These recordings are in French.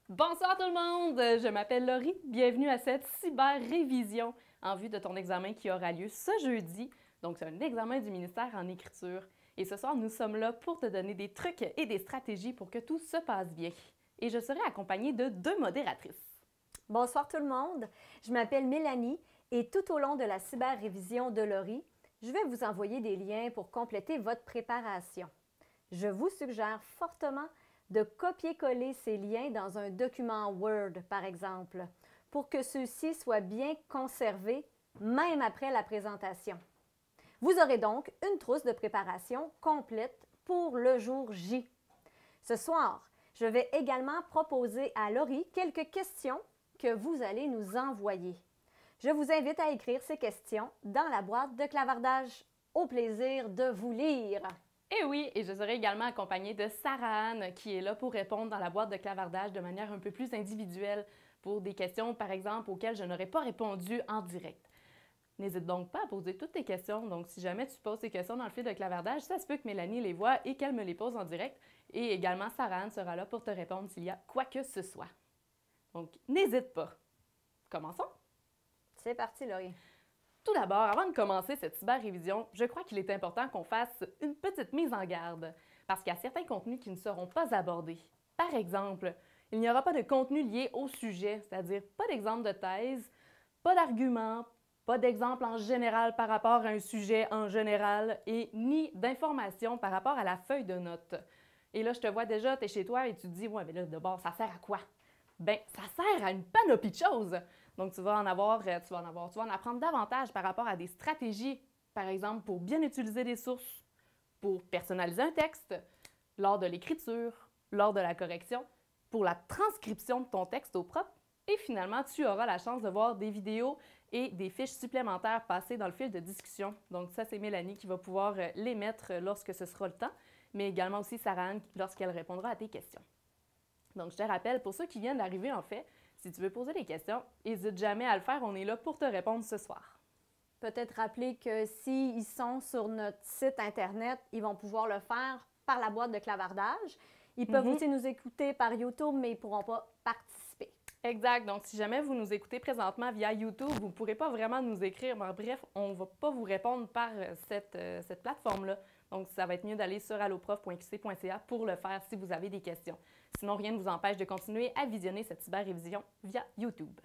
Bonsoir tout le monde, je m'appelle Laurie, bienvenue à cette cyber-révision en vue de ton examen qui aura lieu ce jeudi. Donc c'est un examen du ministère en écriture. Et ce soir, nous sommes là pour te donner des trucs et des stratégies pour que tout se passe bien. Et je serai accompagnée de 2 modératrices. Bonsoir tout le monde, je m'appelle Mélanie et tout au long de la cyber-révision de Laurie, je vais vous envoyer des liens pour compléter votre préparation. Je vous suggère fortement de copier-coller ces liens dans un document Word, par exemple, pour que ceux-ci soient bien conservés, même après la présentation. Vous aurez donc une trousse de préparation complète pour le jour J. Ce soir, je vais également proposer à Laurie quelques questions que vous allez nous envoyer. Je vous invite à écrire ces questions dans la boîte de clavardage. Au plaisir de vous lire! Et oui, et je serai également accompagnée de Sarah-Anne qui est là pour répondre dans la boîte de clavardage de manière un peu plus individuelle pour des questions, par exemple, auxquelles je n'aurais pas répondu en direct. N'hésite donc pas à poser toutes tes questions. Donc, si jamais tu poses tes questions dans le fil de clavardage, ça se peut que Mélanie les voie et qu'elle me les pose en direct. Et également, Sarah-Anne sera là pour te répondre s'il y a quoi que ce soit. Donc, n'hésite pas. Commençons! C'est parti, Laurie. Tout d'abord, avant de commencer cette cyber-révision, je crois qu'il est important qu'on fasse une petite mise en garde, parce qu'il y a certains contenus qui ne seront pas abordés. Par exemple, il n'y aura pas de contenu lié au sujet, c'est-à-dire pas d'exemple de thèse, pas d'argument, pas d'exemple en général par rapport à un sujet en général, et ni d'informations par rapport à la feuille de notes. Et là, je te vois déjà, tu es chez toi et tu te dis « Ouais, mais là, d'abord, ça sert à quoi? » Ben, ça sert à une panoplie de choses. Donc, tu vas en apprendre davantage par rapport à des stratégies, par exemple, pour bien utiliser des sources, pour personnaliser un texte, lors de l'écriture, lors de la correction, pour la transcription de ton texte au propre. Et finalement, tu auras la chance de voir des vidéos et des fiches supplémentaires passer dans le fil de discussion. Donc, ça, c'est Mélanie qui va pouvoir les mettre lorsque ce sera le temps, mais également aussi Sarah-Anne lorsqu'elle répondra à tes questions. Donc, je te rappelle, pour ceux qui viennent d'arriver, en fait, si tu veux poser des questions, n'hésite jamais à le faire, on est là pour te répondre ce soir. Peut-être rappeler que s'ils sont sur notre site Internet, ils vont pouvoir le faire par la boîte de clavardage. Ils peuvent aussi nous écouter par YouTube, mais ils ne pourront pas participer. Exact. Donc, si jamais vous nous écoutez présentement via YouTube, vous ne pourrez pas vraiment nous écrire. Mais bref, on ne va pas vous répondre par cette plateforme-là. Donc, ça va être mieux d'aller sur alloprof.qc.ca pour le faire si vous avez des questions. Sinon, rien ne vous empêche de continuer à visionner cette cyber-révision via YouTube.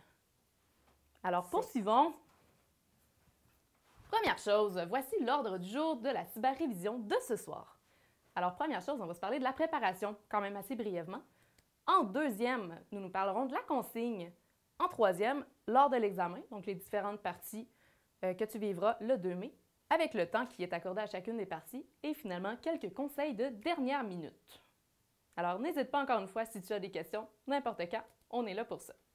Alors, poursuivons. Première chose, voici l'ordre du jour de la cyber-révision de ce soir. Alors, première chose, on va se parler de la préparation, quand même assez brièvement. En deuxième, nous parlerons de la consigne. En troisième, lors de l'examen, donc les différentes parties que tu vivras le 2 mai, avec le temps qui est accordé à chacune des parties, et finalement, quelques conseils de dernière minute. Alors, n'hésite pas encore une fois si tu as des questions, n'importe quand, on est là pour ça.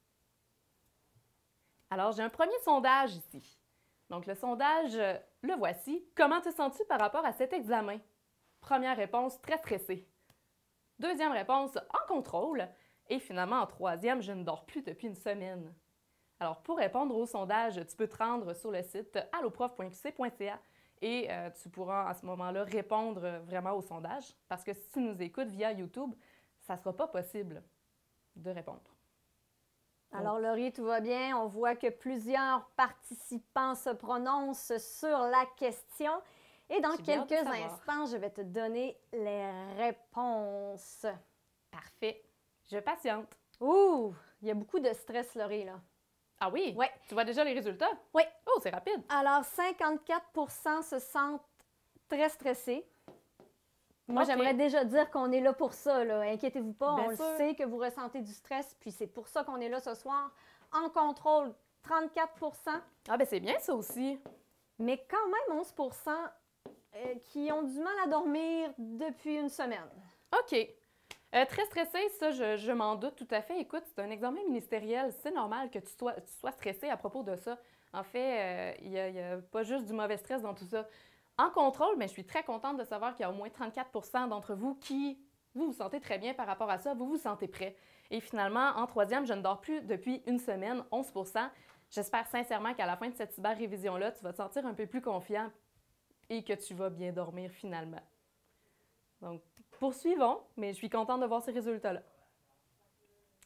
Alors, j'ai un premier sondage ici. Donc, le sondage, le voici. Comment te sens-tu par rapport à cet examen? Première réponse, très stressée. Deuxième réponse, en contrôle. Et finalement, en troisième, je ne dors plus depuis une semaine. Alors, pour répondre au sondage, tu peux te rendre sur le site alloprof.qc.ca et tu pourras à ce moment-là répondre vraiment au sondage parce que si tu nous écoutes via YouTube, ça ne sera pas possible de répondre. Alors, Laurie, tout va bien. On voit que plusieurs participants se prononcent sur la question. Et dans quelques instants, je vais te donner les réponses. Parfait. Je patiente. Ouh, il y a beaucoup de stress, Laurie, là. Ah oui? Oui. Tu vois déjà les résultats? Oui. Oh, c'est rapide. Alors, 54% se sentent très stressés. Moi, j'aimerais déjà dire qu'on est là pour ça, là. Inquiétez-vous pas, on le sait que vous ressentez du stress, puis c'est pour ça qu'on est là ce soir. En contrôle, 34%. Ah ben c'est bien ça aussi. Mais quand même 11% qui ont du mal à dormir depuis une semaine. OK. Très stressé, ça, je m'en doute tout à fait. Écoute, c'est un examen ministériel. C'est normal que tu sois stressé à propos de ça. En fait, il n'y a pas juste du mauvais stress dans tout ça. En contrôle, mais je suis très contente de savoir qu'il y a au moins 34% d'entre vous qui vous sentez très bien par rapport à ça, vous vous sentez prêt. Et finalement, en troisième, je ne dors plus depuis une semaine, 11%. J'espère sincèrement qu'à la fin de cette cyber-révision-là, tu vas te sentir un peu plus confiant et que tu vas bien dormir finalement. Donc, poursuivons, mais je suis contente de voir ces résultats-là.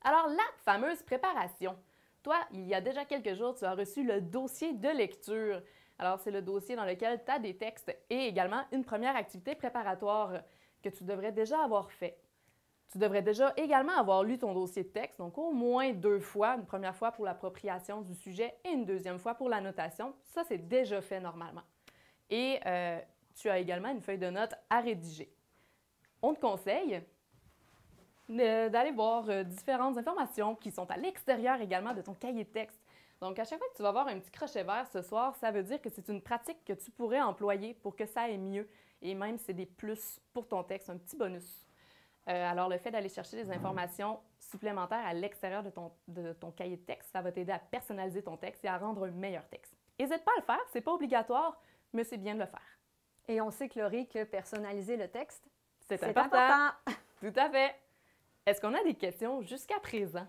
Alors, la fameuse préparation. Toi, il y a déjà quelques jours, tu as reçu le dossier de lecture. Alors, c'est le dossier dans lequel tu as des textes et également une première activité préparatoire que tu devrais déjà avoir fait. Tu devrais déjà également avoir lu ton dossier de texte, donc au moins 2 fois, une première fois pour l'appropriation du sujet et une deuxième fois pour la notation. Ça, c'est déjà fait normalement. Et tu as également une feuille de notes à rédiger. On te conseille d'aller voir différentes informations qui sont à l'extérieur également de ton cahier de texte. Donc, à chaque fois que tu vas voir un petit crochet vert ce soir, ça veut dire que c'est une pratique que tu pourrais employer pour que ça aille mieux. Et même, c'est des plus pour ton texte, un petit bonus. Alors, le fait d'aller chercher des informations supplémentaires à l'extérieur de ton cahier de texte, ça va t'aider à personnaliser ton texte et à rendre un meilleur texte. N'hésite pas à le faire, c'est pas obligatoire, mais c'est bien de le faire. Et on sait, Laurie, que personnaliser le texte, c'est important. Tout à fait. Est-ce qu'on a des questions jusqu'à présent?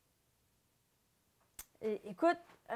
Écoute,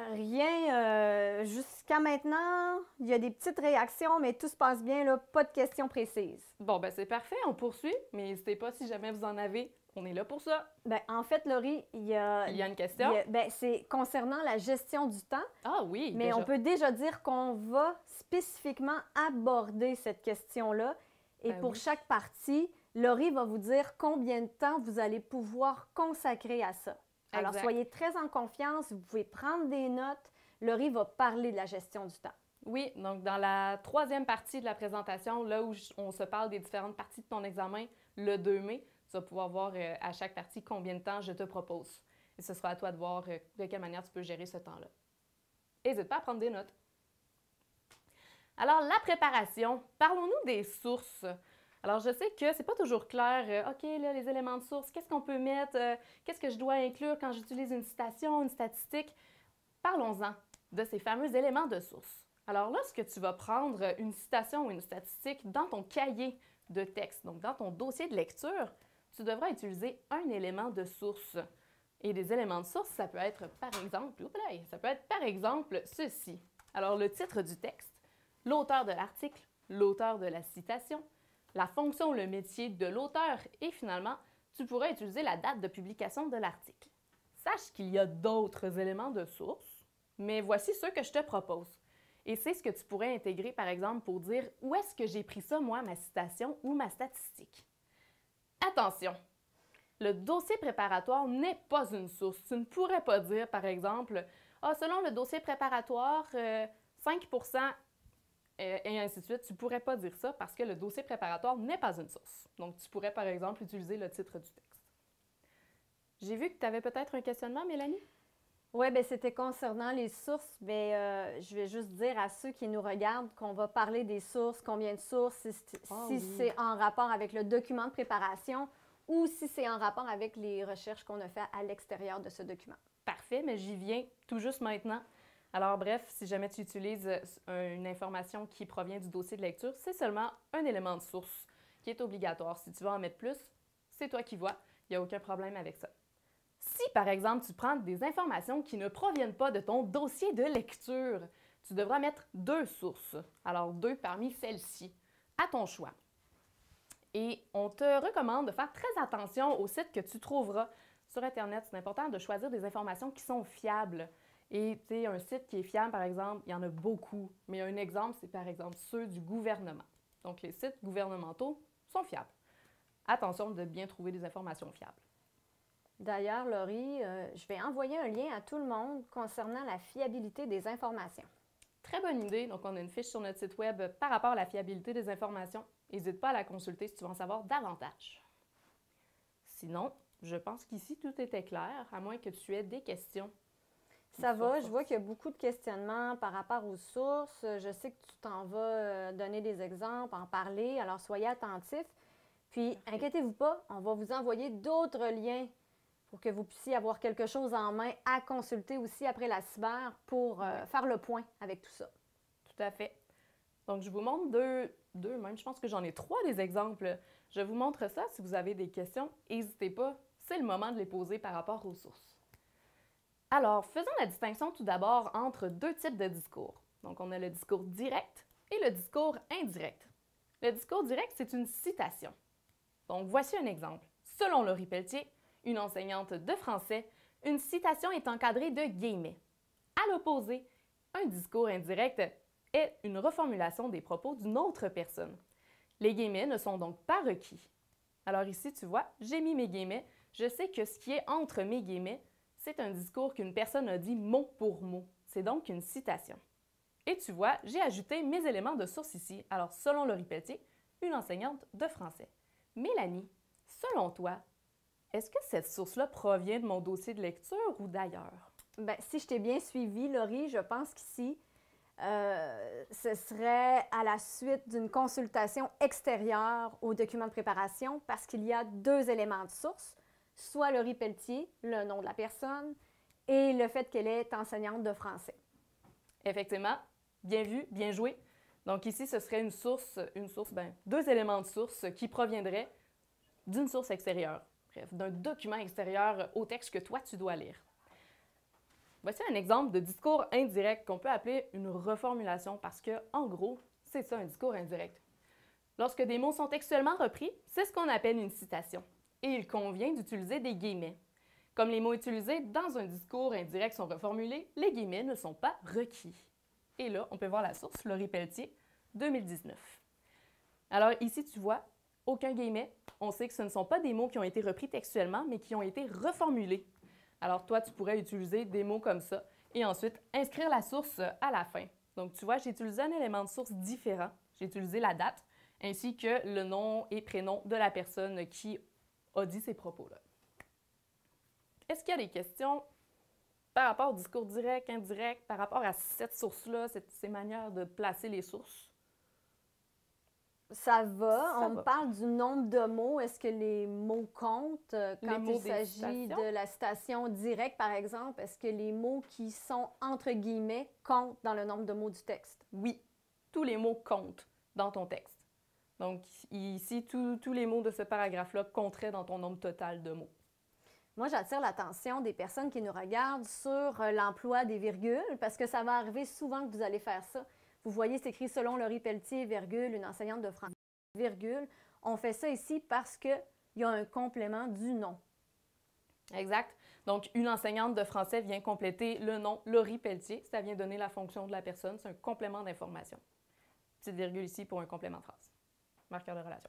rien jusqu'à maintenant. Il y a des petites réactions, mais tout se passe bien, là, pas de questions précises. Bon, ben c'est parfait, on poursuit, mais n'hésitez pas si jamais vous en avez, on est là pour ça. Ben, en fait, Laurie, il y a une question? C'est concernant la gestion du temps. Ah oui, mais déjà. On peut déjà dire qu'on va spécifiquement aborder cette question-là. Et pour chaque partie, Laurie va vous dire combien de temps vous allez pouvoir consacrer à ça. Alors, soyez très en confiance, vous pouvez prendre des notes. Laurie va parler de la gestion du temps. Oui, donc dans la 3e partie de la présentation, là où on se parle des différentes parties de ton examen, le 2 mai, tu vas pouvoir voir à chaque partie combien de temps je te propose. Et ce sera à toi de voir de quelle manière tu peux gérer ce temps-là. N'hésite pas à prendre des notes. Alors, la préparation, parlons-nous des sources. Alors, je sais que c'est pas toujours clair, OK, là, les éléments de source, qu'est-ce qu'on peut mettre, qu'est-ce que je dois inclure quand j'utilise une citation, une statistique? Parlons-en de ces fameux éléments de source. Alors, lorsque tu vas prendre une citation ou une statistique dans ton cahier de texte, donc dans ton dossier de lecture, tu devras utiliser un élément de source. Et des éléments de source, ça peut être par exemple ceci. Alors, le titre du texte, l'auteur de l'article, l'auteur de la citation, la fonction ou le métier de l'auteur et finalement, tu pourrais utiliser la date de publication de l'article. Sache qu'il y a d'autres éléments de source, mais voici ceux que je te propose. Et c'est ce que tu pourrais intégrer, par exemple, pour dire où est-ce que j'ai pris ça, moi, ma citation ou ma statistique. Attention! Le dossier préparatoire n'est pas une source. Tu ne pourrais pas dire, par exemple, selon le dossier préparatoire, 5% et ainsi de suite. Tu ne pourrais pas dire ça parce que le dossier préparatoire n'est pas une source. Donc, tu pourrais, par exemple, utiliser le titre du texte. J'ai vu que tu avais peut-être un questionnement, Mélanie? Oui, bien, c'était concernant les sources. Mais je vais juste dire à ceux qui nous regardent qu'on va parler des sources, combien de sources, si c'est en rapport avec le document de préparation ou si c'est en rapport avec les recherches qu'on a faites à l'extérieur de ce document. Parfait, mais j'y viens tout juste maintenant. Alors bref, si jamais tu utilises une information qui provient du dossier de lecture, c'est seulement un élément de source qui est obligatoire. Si tu veux en mettre plus, c'est toi qui vois, il n'y a aucun problème avec ça. Si par exemple tu prends des informations qui ne proviennent pas de ton dossier de lecture, tu devras mettre 2 sources. Alors 2 parmi celles-ci, à ton choix. Et on te recommande de faire très attention aux sites que tu trouveras sur Internet. C'est important de choisir des informations qui sont fiables. Et tu sais, un site qui est fiable, par exemple, il y en a beaucoup. Mais un exemple, c'est par exemple ceux du gouvernement. Donc, les sites gouvernementaux sont fiables. Attention de bien trouver des informations fiables. D'ailleurs, Laurie, je vais envoyer un lien à tout le monde concernant la fiabilité des informations. Très bonne idée. Donc, on a une fiche sur notre site web par rapport à la fiabilité des informations. N'hésite pas à la consulter si tu veux en savoir davantage. Sinon, je pense qu'ici, tout était clair, à moins que tu aies des questions. Ça va, je vois qu'il y a beaucoup de questionnements par rapport aux sources. Je sais que tu t'en vas donner des exemples, en parler, alors soyez attentifs. Puis, inquiétez-vous pas, on va vous envoyer d'autres liens pour que vous puissiez avoir quelque chose en main à consulter aussi après la cyber pour faire le point avec tout ça. Tout à fait. Donc, je vous montre deux même, je pense que j'en ai 3 des exemples. Je vous montre ça. Si vous avez des questions, n'hésitez pas, c'est le moment de les poser par rapport aux sources. Alors, faisons la distinction tout d'abord entre 2 types de discours. Donc, on a le discours direct et le discours indirect. Le discours direct, c'est une citation. Donc, voici un exemple. Selon Laurie Pelletier, une enseignante de français, une citation est encadrée de guillemets. À l'opposé, un discours indirect est une reformulation des propos d'une autre personne. Les guillemets ne sont donc pas requis. Alors ici, tu vois, j'ai mis mes guillemets. Je sais que ce qui est entre mes guillemets, c'est un discours qu'une personne a dit mot pour mot. C'est donc une citation. Et tu vois, j'ai ajouté mes éléments de source ici. Alors, selon Laurie Pelletier, une enseignante de français. Mélanie, selon toi, est-ce que cette source-là provient de mon dossier de lecture ou d'ailleurs? Bien, si je t'ai bien suivi, Laurie, je pense qu'ici, ce serait à la suite d'une consultation extérieure au document de préparation parce qu'il y a deux éléments de source, soit Laurie Pelletier, le nom de la personne, et le fait qu'elle est enseignante de français. Effectivement, bien vu, bien joué. Donc ici, ce serait deux éléments de source qui proviendraient d'une source extérieure, bref, d'un document extérieur au texte que toi, tu dois lire. Voici un exemple de discours indirect qu'on peut appeler une reformulation parce que, en gros, c'est ça un discours indirect. Lorsque des mots sont textuellement repris, c'est ce qu'on appelle une citation. Et il convient d'utiliser des guillemets. Comme les mots utilisés dans un discours indirect sont reformulés, les guillemets ne sont pas requis. Et là, on peut voir la source, Laurie Pelletier, 2019. Alors ici, tu vois, aucun guillemet. On sait que ce ne sont pas des mots qui ont été repris textuellement, mais qui ont été reformulés. Alors toi, tu pourrais utiliser des mots comme ça et ensuite inscrire la source à la fin. Donc tu vois, j'ai utilisé un élément de source différent. J'ai utilisé la date ainsi que le nom et prénom de la personne qui a dit ces propos-là. Est-ce qu'il y a des questions par rapport au discours direct, indirect, par rapport à cette source-là, ces manières de placer les sources? Ça va. Ça On va. me parle du nombre de mots. Est-ce que les mots comptent quand mots il des s'agit citations? de la citation directe, par exemple? Est-ce que les mots qui sont entre guillemets comptent dans le nombre de mots du texte? Oui, tous les mots comptent dans ton texte. Donc ici, tous les mots de ce paragraphe-là compteraient dans ton nombre total de mots. Moi, j'attire l'attention des personnes qui nous regardent sur l'emploi des virgules parce que ça va arriver souvent que vous allez faire ça. Vous voyez, c'est écrit selon Laurie Pelletier, virgule, une enseignante de français, virgule. On fait ça ici parce qu'il y a un complément du nom. Exact. Donc, une enseignante de français vient compléter le nom Laurie Pelletier. Ça vient donner la fonction de la personne. C'est un complément d'information. Petite virgule ici pour un complément de phrase. Marqueur de relation.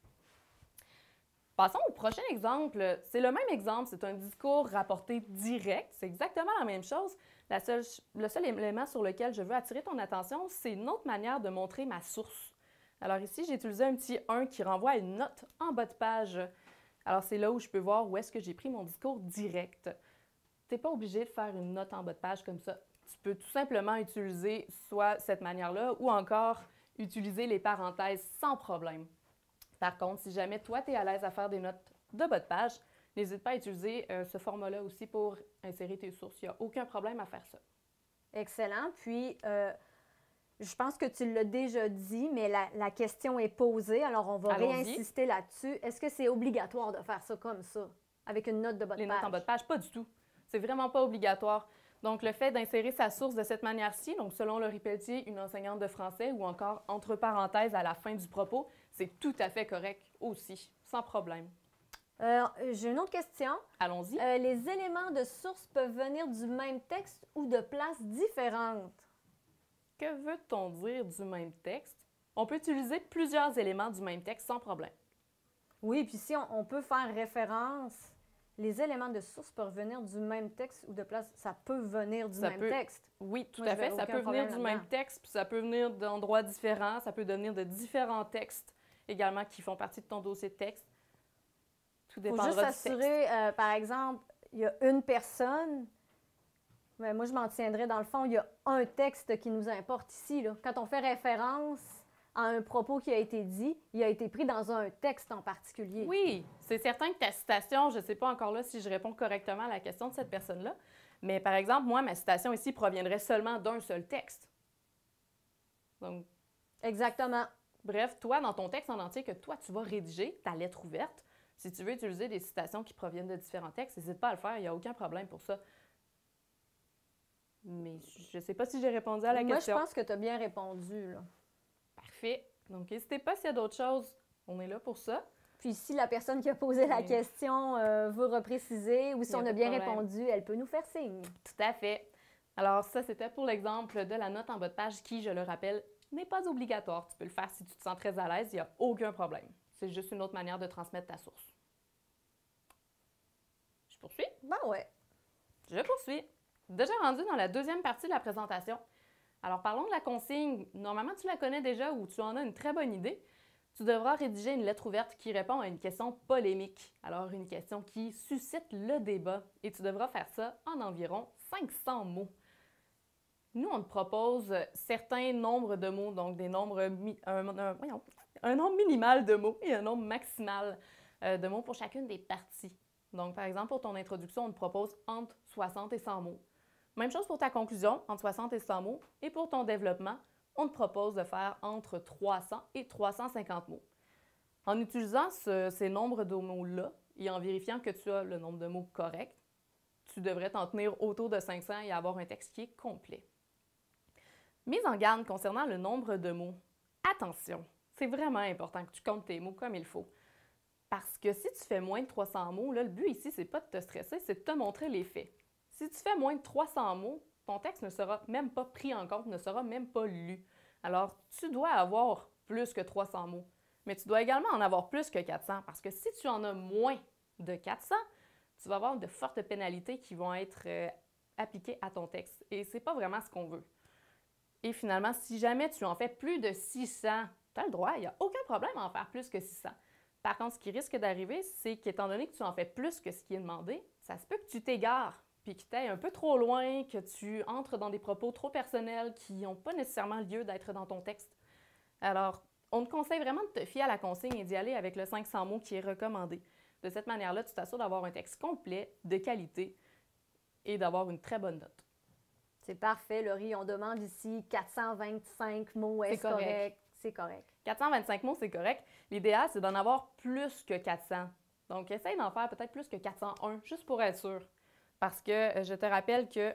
Passons au prochain exemple. C'est le même exemple, c'est un discours rapporté direct. C'est exactement la même chose. Le seul élément sur lequel je veux attirer ton attention, c'est une autre manière de montrer ma source. Alors ici, j'ai utilisé un petit 1 qui renvoie à une note en bas de page. Alors c'est là où je peux voir où est-ce que j'ai pris mon discours direct. Tu n'es pas obligé de faire une note en bas de page comme ça. Tu peux tout simplement utiliser soit cette manière-là ou encore utiliser les parenthèses sans problème. Par contre, si jamais toi, tu es à l'aise à faire des notes de bas de page, n'hésite pas à utiliser ce format-là aussi pour insérer tes sources. Il n'y a aucun problème à faire ça. Excellent. Puis, je pense que tu l'as déjà dit, mais la question est posée, alors on va Allons-y. réinsister là-dessus. Est-ce que c'est obligatoire de faire ça comme ça, avec une note de bas de Les page? notes en bas de page, pas du tout. C'est vraiment pas obligatoire. Donc, le fait d'insérer sa source de cette manière-ci, donc selon Laurie Pelletier, une enseignante de français, ou encore entre parenthèses à la fin du propos, c'est tout à fait correct aussi, sans problème. J'ai une autre question. Allons-y. Les éléments de source peuvent venir du même texte ou de places différentes. Que veut-on dire du même texte? On peut utiliser plusieurs éléments du même texte sans problème. Oui, puis si on peut faire référence, les éléments de source peuvent venir du même texte ou de place, ça peut venir du même texte. Oui, tout Moi, à fait. j'ai Ça aucun peut venir problème du même là-dedans. texte, puis ça peut venir d'endroits différents, ça peut venir de différents textes également qui font partie de ton dossier de texte. Tout Il faut dépendra juste du texte. s'assurer, par exemple, il y a une personne, mais moi je m'en tiendrai dans le fond, il y a un texte qui nous importe ici, là. Quand on fait référence à un propos qui a été dit, il a été pris dans un texte en particulier. Oui, c'est certain que ta citation, je ne sais pas encore là si je réponds correctement à la question de cette personne-là, mais par exemple, moi, ma citation ici proviendrait seulement d'un seul texte. Donc, Exactement. bref, toi, dans ton texte en entier que toi, tu vas rédiger, ta lettre ouverte, si tu veux utiliser des citations qui proviennent de différents textes, n'hésite pas à le faire, il n'y a aucun problème pour ça. Mais je ne sais pas si j'ai répondu à la question. Moi, je pense que tu as bien répondu, là. Parfait. Donc, n'hésitez pas s'il y a d'autres choses. On est là pour ça. Puis si la personne qui a posé la Oui. question veut repréciser ou si Il y a on pas a de bien problème. répondu, elle peut nous faire signe. Tout à fait. Alors ça, c'était pour l'exemple de la note en bas de page qui, je le rappelle, n'est pas obligatoire. Tu peux le faire si tu te sens très à l'aise, il n'y a aucun problème. C'est juste une autre manière de transmettre ta source. Je poursuis? Ben ouais. Je poursuis. Déjà rendu dans la deuxième partie de la présentation. Alors parlons de la consigne. Normalement, tu la connais déjà ou tu en as une très bonne idée. Tu devras rédiger une lettre ouverte qui répond à une question polémique. Alors une question qui suscite le débat et tu devras faire ça en environ 500 mots. Nous, on te propose certains nombres de mots, donc des nombres un nombre minimal de mots et un nombre maximal de mots pour chacune des parties. Donc, par exemple, pour ton introduction, on te propose entre 60 et 100 mots. Même chose pour ta conclusion, entre 60 et 100 mots. Et pour ton développement, on te propose de faire entre 300 et 350 mots. En utilisant ces nombres de mots-là et en vérifiant que tu as le nombre de mots correct, tu devrais t'en tenir autour de 500 et avoir un texte qui est complet. Mise en garde concernant le nombre de mots. Attention, c'est vraiment important que tu comptes tes mots comme il faut. Parce que si tu fais moins de 300 mots, là, le but ici, c'est pas de te stresser, c'est de te montrer les faits. Si tu fais moins de 300 mots, ton texte ne sera même pas pris en compte, ne sera même pas lu. Alors, tu dois avoir plus que 300 mots. Mais tu dois également en avoir plus que 400, parce que si tu en as moins de 400, tu vas avoir de fortes pénalités qui vont être appliquées à ton texte. Et c'est pas vraiment ce qu'on veut. Et finalement, si jamais tu en fais plus de 600, tu as le droit, il n'y a aucun problème à en faire plus que 600. Par contre, ce qui risque d'arriver, c'est qu'étant donné que tu en fais plus que ce qui est demandé, ça se peut que tu t'égares, puis que tu ailles un peu trop loin, que tu entres dans des propos trop personnels qui n'ont pas nécessairement lieu d'être dans ton texte. Alors, on te conseille vraiment de te fier à la consigne et d'y aller avec le 500 mots qui est recommandé. De cette manière-là, tu t'assures d'avoir un texte complet, de qualité et d'avoir une très bonne note. C'est parfait, Laurie. On demande ici 425 mots. Est-ce correct. correct? C'est correct. 425 mots, c'est correct. L'idéal, c'est d'en avoir plus que 400. Donc, essaye d'en faire peut-être plus que 401, juste pour être sûr. Parce que je te rappelle que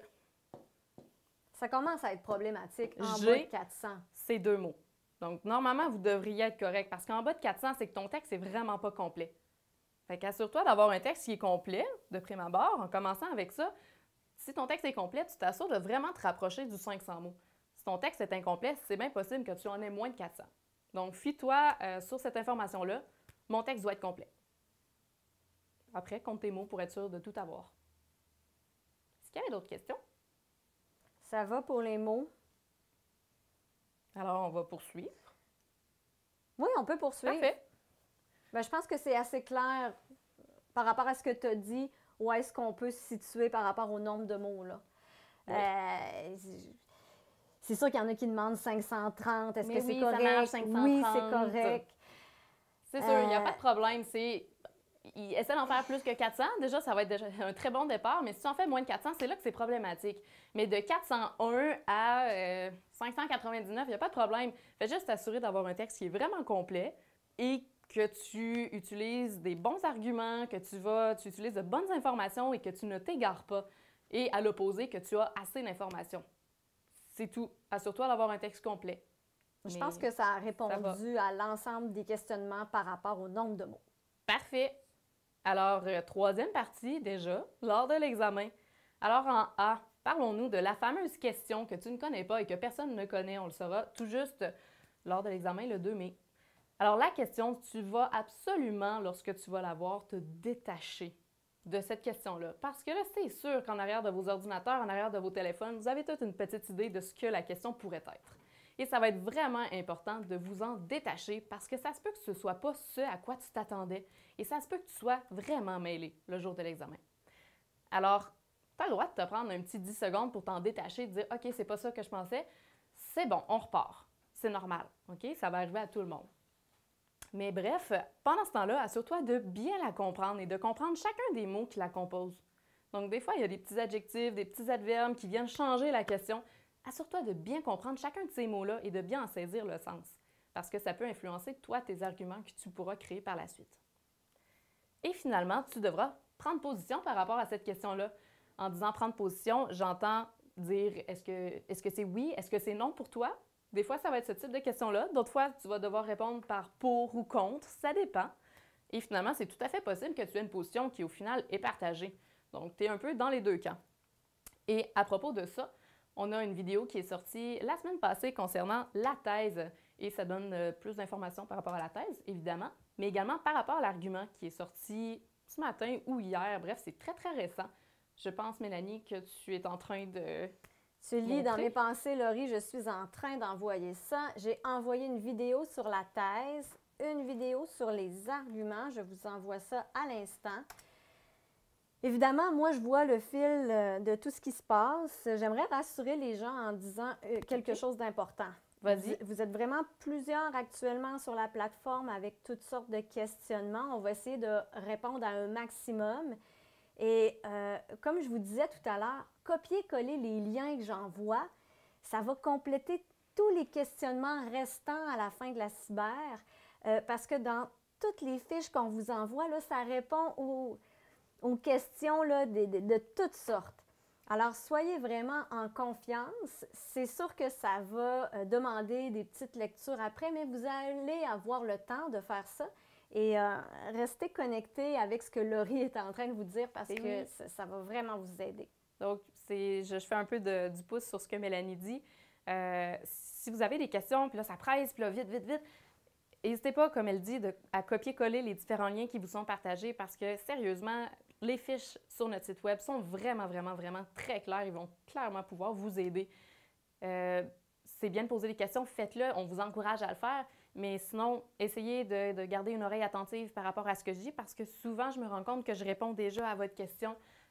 Ça commence à être problématique en J'ai- bas de 400. c'est 2 mots. Donc, normalement, vous devriez être correct. Parce qu'en bas de 400, c'est que ton texte n'est vraiment pas complet. Fait qu'assure-toi d'avoir un texte qui est complet, de prime abord, en commençant avec ça. Si ton texte est complet, tu t'assures de vraiment te rapprocher du 500 mots. Si ton texte est incomplet, c'est bien possible que tu en aies moins de 400. Donc, fie-toi sur cette information-là. Mon texte doit être complet. Après, compte tes mots pour être sûr de tout avoir. Est-ce qu'il y avait d'autres questions? Ça va pour les mots? Alors, on va poursuivre. Oui, on peut poursuivre. Parfait. Ben, je pense que c'est assez clair par rapport à ce que tu as dit, où est-ce qu'on peut se situer par rapport au nombre de mots, là. Oui. C'est sûr qu'il y en a qui demandent 530. Est-ce Mais que c'est oui, ça correct? marche, 530. Oui, c'est correct. C'est sûr, il n'y a pas de problème. Essaie d'en faire plus que 400. Déjà, ça va être déjà un très bon départ. Mais si tu en fais moins de 400, c'est là que c'est problématique. Mais de 401 à 599, il n'y a pas de problème. Fais juste t'assurer d'avoir un texte qui est vraiment complet et que tu utilises des bons arguments, que tu utilises de bonnes informations et que tu ne t'égares pas. Et à l'opposé, que tu as assez d'informations. C'est tout. Assure-toi d'avoir un texte complet. Je Mais pense que ça a va. répondu à l'ensemble des questionnements par rapport au nombre de mots. Parfait. Alors, troisième partie déjà, lors de l'examen. Alors, en A, parlons-nous de la fameuse question que tu ne connais pas et que personne ne connaît. On le saura tout juste lors de l'examen le 2 mai. Alors, la question, tu vas absolument, lorsque tu vas la voir, te détacher de cette question-là. Parce que là, c'est sûr qu'en arrière de vos ordinateurs, en arrière de vos téléphones, vous avez toute une petite idée de ce que la question pourrait être. Et ça va être vraiment important de vous en détacher parce que ça se peut que ce ne soit pas ce à quoi tu t'attendais et ça se peut que tu sois vraiment mêlé le jour de l'examen. Alors, tu as le droit de te prendre un petit 10 secondes pour t'en détacher et de dire « OK, c'est pas ça que je pensais. C'est bon, on repart. C'est normal. OK? Ça va arriver à tout le monde. » Mais bref, pendant ce temps-là, assure-toi de bien la comprendre et de comprendre chacun des mots qui la composent. Donc, des fois, il y a des petits adjectifs, des petits adverbes qui viennent changer la question. Assure-toi de bien comprendre chacun de ces mots-là et de bien en saisir le sens, parce que ça peut influencer, toi, tes arguments que tu pourras créer par la suite. Et finalement, tu devras prendre position par rapport à cette question-là. En disant prendre position, j'entends dire est-ce que c'est oui, est-ce que c'est non pour toi? Des fois, ça va être ce type de question-là. D'autres fois, tu vas devoir répondre par pour ou contre. Ça dépend. Et finalement, c'est tout à fait possible que tu aies une position qui, au final, est partagée. Donc, tu es un peu dans les deux camps. Et à propos de ça, on a une vidéo qui est sortie la semaine passée concernant la thèse. Et ça donne plus d'informations par rapport à la thèse, évidemment, mais également par rapport à l'argument qui est sorti ce matin ou hier. Bref, c'est très, très récent. Je pense, Mélanie, que tu es en train de... Tu lis dans mes pensées, Laurie, je suis en train d'envoyer ça. J'ai envoyé une vidéo sur la thèse, une vidéo sur les arguments. Je vous envoie ça à l'instant. Évidemment, moi, je vois le fil de tout ce qui se passe. J'aimerais rassurer les gens en disant quelque chose d'important. Vas-y. Vous êtes vraiment plusieurs actuellement sur la plateforme avec toutes sortes de questionnements. On va essayer de répondre à un maximum. Et comme je vous disais tout à l'heure, copier-coller les liens que j'envoie, ça va compléter tous les questionnements restants à la fin de la cyber, parce que dans toutes les fiches qu'on vous envoie, là, ça répond aux questions là, de toutes sortes. Alors, soyez vraiment en confiance. C'est sûr que ça va demander des petites lectures après, mais vous allez avoir le temps de faire ça. Et restez connectés avec ce que Laurie est en train de vous dire parce que ça va vraiment vous aider. Donc, je fais un peu du pouce sur ce que Mélanie dit. Si vous avez des questions, puis là, ça presse, puis là, vite, vite, vite, n'hésitez pas, comme elle dit, à copier-coller les différents liens qui vous sont partagés parce que, sérieusement, les fiches sur notre site web sont vraiment, vraiment, vraiment très claires. Ils vont clairement pouvoir vous aider. C'est bien de poser des questions, faites-le, on vous encourage à le faire. Mais sinon, essayez de garder une oreille attentive par rapport à ce que je dis parce que souvent, je me rends compte que je réponds déjà à votre question.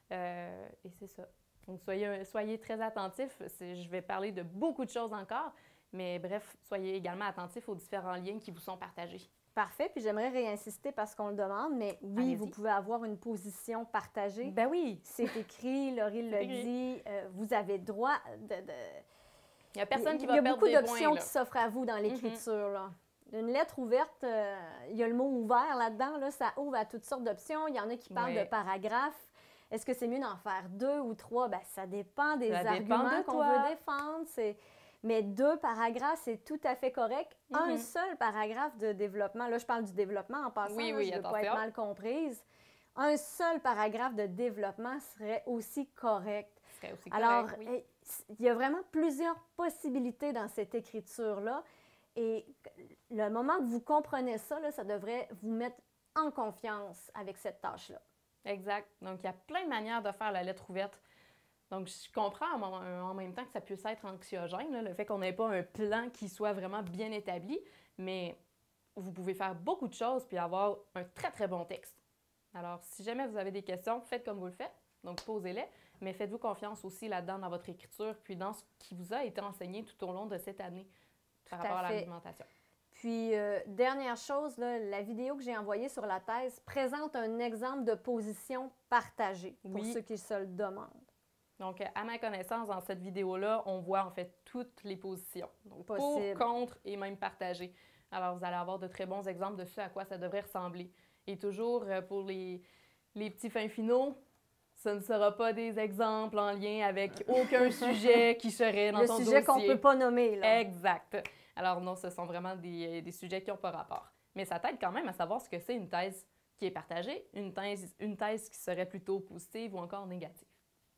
Et c'est ça. Donc, soyez très attentifs. Je vais parler de beaucoup de choses encore, mais bref, soyez également attentifs aux différents liens qui vous sont partagés. Parfait. Puis j'aimerais réinsister parce qu'on le demande, mais oui, vous pouvez avoir une position partagée. Ben oui! C'est écrit, Laurie le dit, vous avez droit de... Il n'y a personne qui va perdre des points. Il y a beaucoup d'options qui s'offrent à vous dans l'écriture, là. Une lettre ouverte, il y a le mot ouvert là-dedans, là, ça ouvre à toutes sortes d'options. Il y en a qui parlent de paragraphes. Est-ce que c'est mieux d'en faire 2 ou 3? Bien, ça dépend des arguments qu'on veut défendre. Mais 2 paragraphes, c'est tout à fait correct. Un seul paragraphe de développement, là, je parle du développement en passant, je ne veux pas être mal comprise. Un seul paragraphe de développement serait aussi correct. Alors, il y a vraiment plusieurs possibilités dans cette écriture-là. Et le moment que vous comprenez ça, là, ça devrait vous mettre en confiance avec cette tâche-là. Exact. Donc, il y a plein de manières de faire la lettre ouverte. Donc, je comprends en même temps que ça puisse être anxiogène, là, le fait qu'on n'ait pas un plan qui soit vraiment bien établi, mais vous pouvez faire beaucoup de choses puis avoir un très, très bon texte. Alors, si jamais vous avez des questions, faites comme vous le faites, donc posez-les, mais faites-vous confiance aussi là-dedans dans votre écriture puis dans ce qui vous a été enseigné tout au long de cette année par rapport à l'argumentation. Puis, dernière chose, là, la vidéo que j'ai envoyée sur la thèse présente un exemple de position partagée pour ceux qui se le demandent. Donc, à ma connaissance, dans cette vidéo-là, on voit en fait toutes les positions. Donc, pour, contre et même partagé. Alors, vous allez avoir de très bons exemples de ce à quoi ça devrait ressembler. Et toujours, pour les petits fins finaux, ce ne sera pas des exemples en lien avec aucun sujet qui serait dans ton dossier. Le sujet qu'on ne peut pas nommer, là. Exact. Alors non, ce sont vraiment des sujets qui n'ont pas rapport. Mais ça t'aide quand même à savoir ce que c'est une thèse qui est partagée, une thèse qui serait plutôt positive ou encore négative.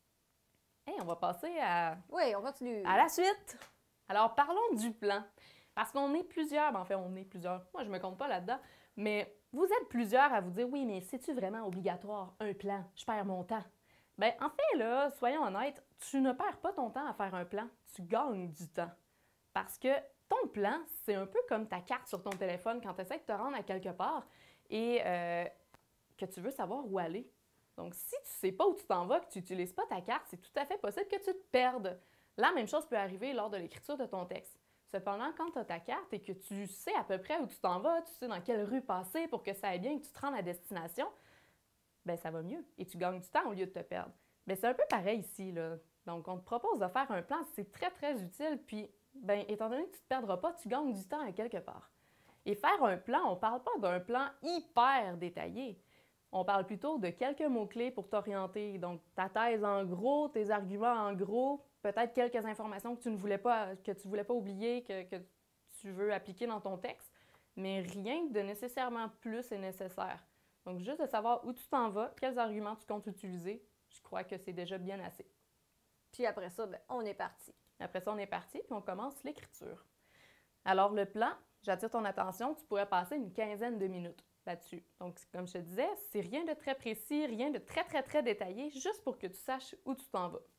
Et on va passer à... Oui, on continue. À la suite. Alors, parlons du plan. Parce qu'on est plusieurs, ben, en fait, on est plusieurs. Moi, je ne me compte pas là-dedans, mais vous êtes plusieurs à vous dire, oui, mais c'est-tu vraiment obligatoire, un plan? Je perds mon temps. Bien, en fait, là, soyons honnêtes, tu ne perds pas ton temps à faire un plan, tu gagnes du temps. Parce que ton plan, c'est un peu comme ta carte sur ton téléphone quand tu essaies de te rendre à quelque part et que tu veux savoir où aller. Donc, si tu ne sais pas où tu t'en vas, que tu n'utilises pas ta carte, c'est tout à fait possible que tu te perdes. La même chose peut arriver lors de l'écriture de ton texte. Cependant, quand tu as ta carte et que tu sais à peu près où tu t'en vas, tu sais dans quelle rue passer pour que ça aille bien et que tu te rendes à destination, bien, ça va mieux et tu gagnes du temps au lieu de te perdre. Bien, c'est un peu pareil ici, là. Donc, on te propose de faire un plan, c'est très, très utile, puis bien, étant donné que tu ne te perdras pas, tu gagnes du temps à quelque part. Et faire un plan, on ne parle pas d'un plan hyper détaillé. On parle plutôt de quelques mots-clés pour t'orienter. Donc, ta thèse en gros, tes arguments en gros, peut-être quelques informations que tu voulais pas oublier, que tu veux appliquer dans ton texte, mais rien de nécessairement plus est nécessaire. Donc, juste de savoir où tu t'en vas, quels arguments tu comptes utiliser, je crois que c'est déjà bien assez. Puis après ça, ben, on est parti. Après ça, on est parti, puis on commence l'écriture. Alors, le plan, j'attire ton attention, tu pourrais passer une quinzaine de minutes là-dessus. Donc, comme je te disais, c'est rien de très précis, rien de très, très, très détaillé, juste pour que tu saches où tu t'en vas.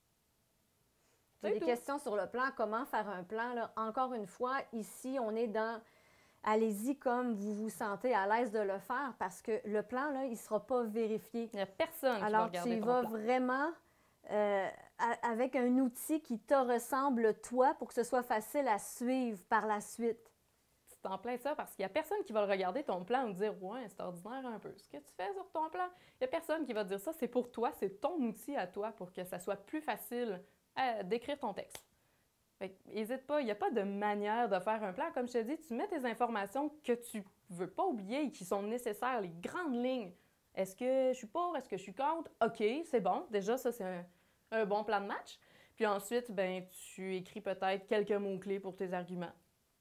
J'ai des questions sur le plan, comment faire un plan. Là. Encore une fois, ici, on est dans allez-y comme vous vous sentez à l'aise de le faire parce que le plan, là, il ne sera pas vérifié. Il n'y a personne qui va Alors, regarder tu y ton vas plan. vraiment avec un outil qui te ressemble, toi, pour que ce soit facile à suivre par la suite. C'est en plein ça, parce qu'il n'y a personne qui va le regarder ton plan ou dire « Ouais, c'est ordinaire un peu. Ce que tu fais sur ton plan, il n'y a personne qui va dire ça. C'est pour toi, c'est ton outil à toi pour que ça soit plus facile d'écrire ton texte. » N'hésite pas, il n'y a pas de manière de faire un plan. Comme je te dis, tu mets tes informations que tu veux pas oublier et qui sont nécessaires, les grandes lignes. Est-ce que je suis pour? Est-ce que je suis contre? OK, c'est bon. Déjà, ça, c'est un bon plan de match. Puis ensuite, ben, tu écris peut-être quelques mots-clés pour tes arguments.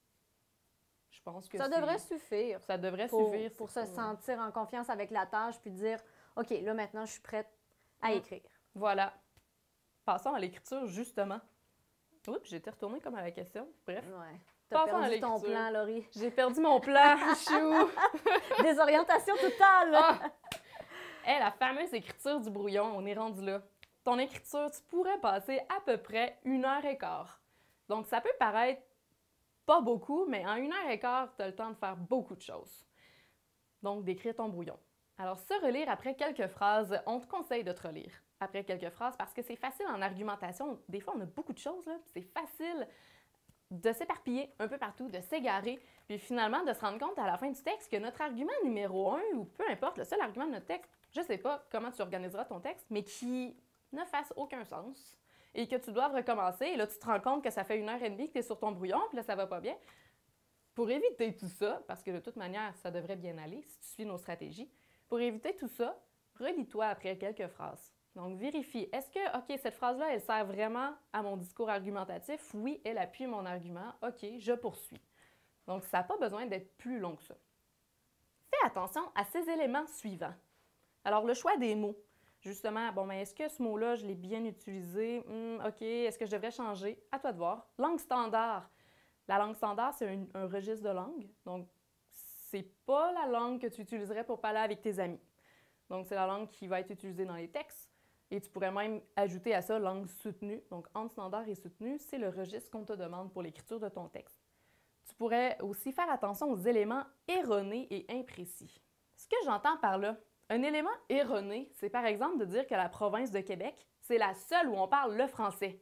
Je pense que ça devrait suffire. Ça devrait pour, suffire. Pour se sentir en confiance avec la tâche puis dire OK, là, maintenant, je suis prête à écrire. Voilà. Passons à l'écriture, justement. Oups, j'ai été retournée comme à la question. Bref. Ouais. T'as perdu ton plan, Laurie. J'ai perdu mon plan. Chou! Désorientation totale! Ah! Hey, la fameuse écriture du brouillon, on est rendu là. Ton écriture, tu pourrais passer à peu près 1h15. Donc, ça peut paraître pas beaucoup, mais en 1h15, tu as le temps de faire beaucoup de choses. Donc, d'écrire ton brouillon. Alors, se relire après quelques phrases, on te conseille de te relire après quelques phrases parce que c'est facile en argumentation. Des fois, on a beaucoup de choses, là, c'est facile de s'éparpiller un peu partout, de s'égarer, puis finalement de se rendre compte à la fin du texte que notre argument numéro 1, ou peu importe, le seul argument de notre texte, je sais pas comment tu organiseras ton texte, mais qui ne fasse aucun sens et que tu dois recommencer, et là, tu te rends compte que ça fait 1h30 que tu es sur ton brouillon, puis là, ça va pas bien. Pour éviter tout ça, parce que de toute manière, ça devrait bien aller si tu suis nos stratégies, pour éviter tout ça, relis-toi après quelques phrases. Donc, vérifie. Est-ce que, OK, cette phrase-là, elle sert vraiment à mon discours argumentatif? Oui, elle appuie mon argument. OK, je poursuis. Donc, ça n'a pas besoin d'être plus long que ça. Fais attention à ces éléments suivants. Alors, le choix des mots. Justement, bon, mais est-ce que ce mot-là, je l'ai bien utilisé? OK, est-ce que je devrais changer? À toi de voir. Langue standard. La langue standard, c'est un registre de langue. Donc, c'est pas la langue que tu utiliserais pour parler avec tes amis. Donc, c'est la langue qui va être utilisée dans les textes. Et tu pourrais même ajouter à ça langue soutenue. Donc, entre standard et soutenu, c'est le registre qu'on te demande pour l'écriture de ton texte. Tu pourrais aussi faire attention aux éléments erronés et imprécis. Ce que j'entends par là, un élément erroné, c'est par exemple de dire que la province de Québec, c'est la seule où on parle le français.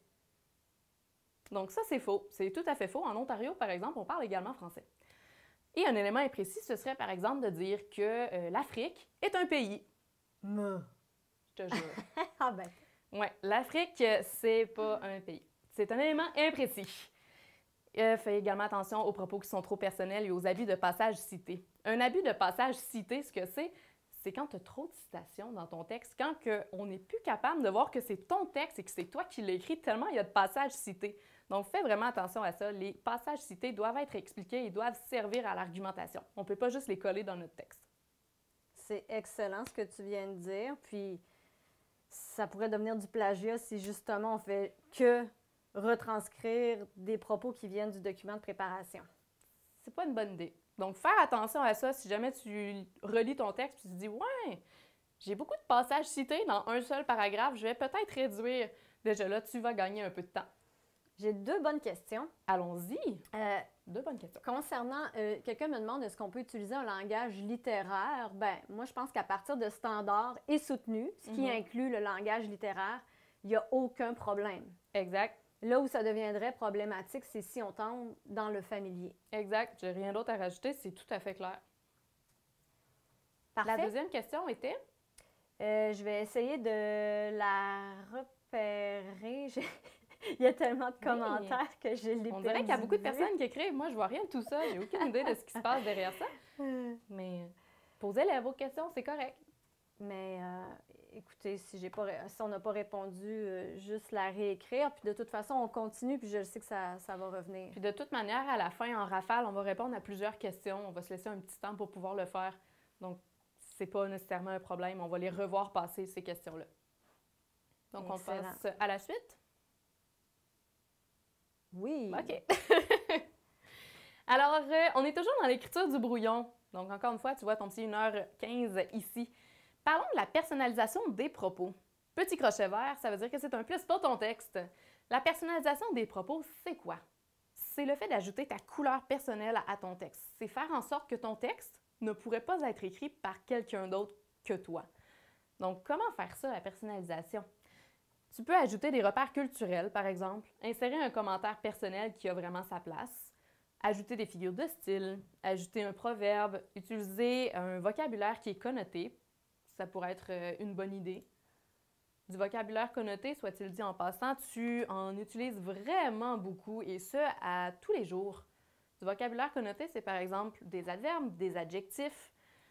Donc ça, c'est faux. C'est tout à fait faux. En Ontario, par exemple, on parle également français. Et un élément imprécis, ce serait par exemple de dire que l'Afrique est un pays. Je te jure. Ah ben. Ouais, l'Afrique, c'est pas un pays. C'est un élément imprécis. Fais également attention aux propos qui sont trop personnels et aux abus de passage cités. Un abus de passage cité, ce que c'est quand tu as trop de citations dans ton texte, quand on n'est plus capable de voir que c'est ton texte et que c'est toi qui l'as écrit tellement il y a de passages cités. Donc, fais vraiment attention à ça. Les passages cités doivent être expliqués et doivent servir à l'argumentation. On ne peut pas juste les coller dans notre texte. C'est excellent ce que tu viens de dire. Puis, ça pourrait devenir du plagiat si justement on fait que retranscrire des propos qui viennent du document de préparation. C'est pas une bonne idée. Donc, faire attention à ça si jamais tu relis ton texte et tu te dis « Ouais, j'ai beaucoup de passages cités dans un seul paragraphe, je vais peut-être réduire. » Déjà là, tu vas gagner un peu de temps. J'ai 2 bonnes questions. Allons-y. 2 bonnes questions. Concernant, quelqu'un me demande est-ce qu'on peut utiliser un langage littéraire? Ben, moi, je pense qu'à partir de standard et soutenu, ce qui inclut le langage littéraire, il n'y a aucun problème. Exact. Là où ça deviendrait problématique, c'est si on tombe dans le familier. J'ai rien d'autre à rajouter, c'est tout à fait clair. Parfait. La deuxième question était? Je vais essayer de la repérer. Il y a tellement de commentaires que je l'ai perdu. On dirait qu'il y a beaucoup de personnes qui écrivent. Moi, je vois rien de tout ça. J'ai aucune idée de ce qui se passe derrière ça. Mais posez-les vos questions, c'est correct. Mais écoutez, si on n'a pas répondu, juste la réécrire. Puis de toute façon, on continue, puis je sais que ça va revenir. Puis de toute manière, à la fin, en rafale, on va répondre à plusieurs questions. On va se laisser un petit temps pour pouvoir le faire. Donc, c'est pas nécessairement un problème. On va les revoir passer, ces questions-là. Donc, Excellent. on passe à la suite. Oui. OK. Alors, on est toujours dans l'écriture du brouillon. Donc, encore une fois, tu vois ton petit 1h15 ici. Parlons de la personnalisation des propos. Petit crochet vert, ça veut dire que c'est un plus pour ton texte. La personnalisation des propos, c'est quoi? C'est le fait d'ajouter ta couleur personnelle à ton texte. C'est faire en sorte que ton texte ne pourrait pas être écrit par quelqu'un d'autre que toi. Donc, comment faire ça, la personnalisation? Tu peux ajouter des repères culturels, par exemple, insérer un commentaire personnel qui a vraiment sa place, ajouter des figures de style, ajouter un proverbe, utiliser un vocabulaire qui est connoté. Ça pourrait être une bonne idée. Du vocabulaire connoté, soit-il dit en passant, tu en utilises vraiment beaucoup et ce, à tous les jours. Du vocabulaire connoté, c'est par exemple des adverbes, des adjectifs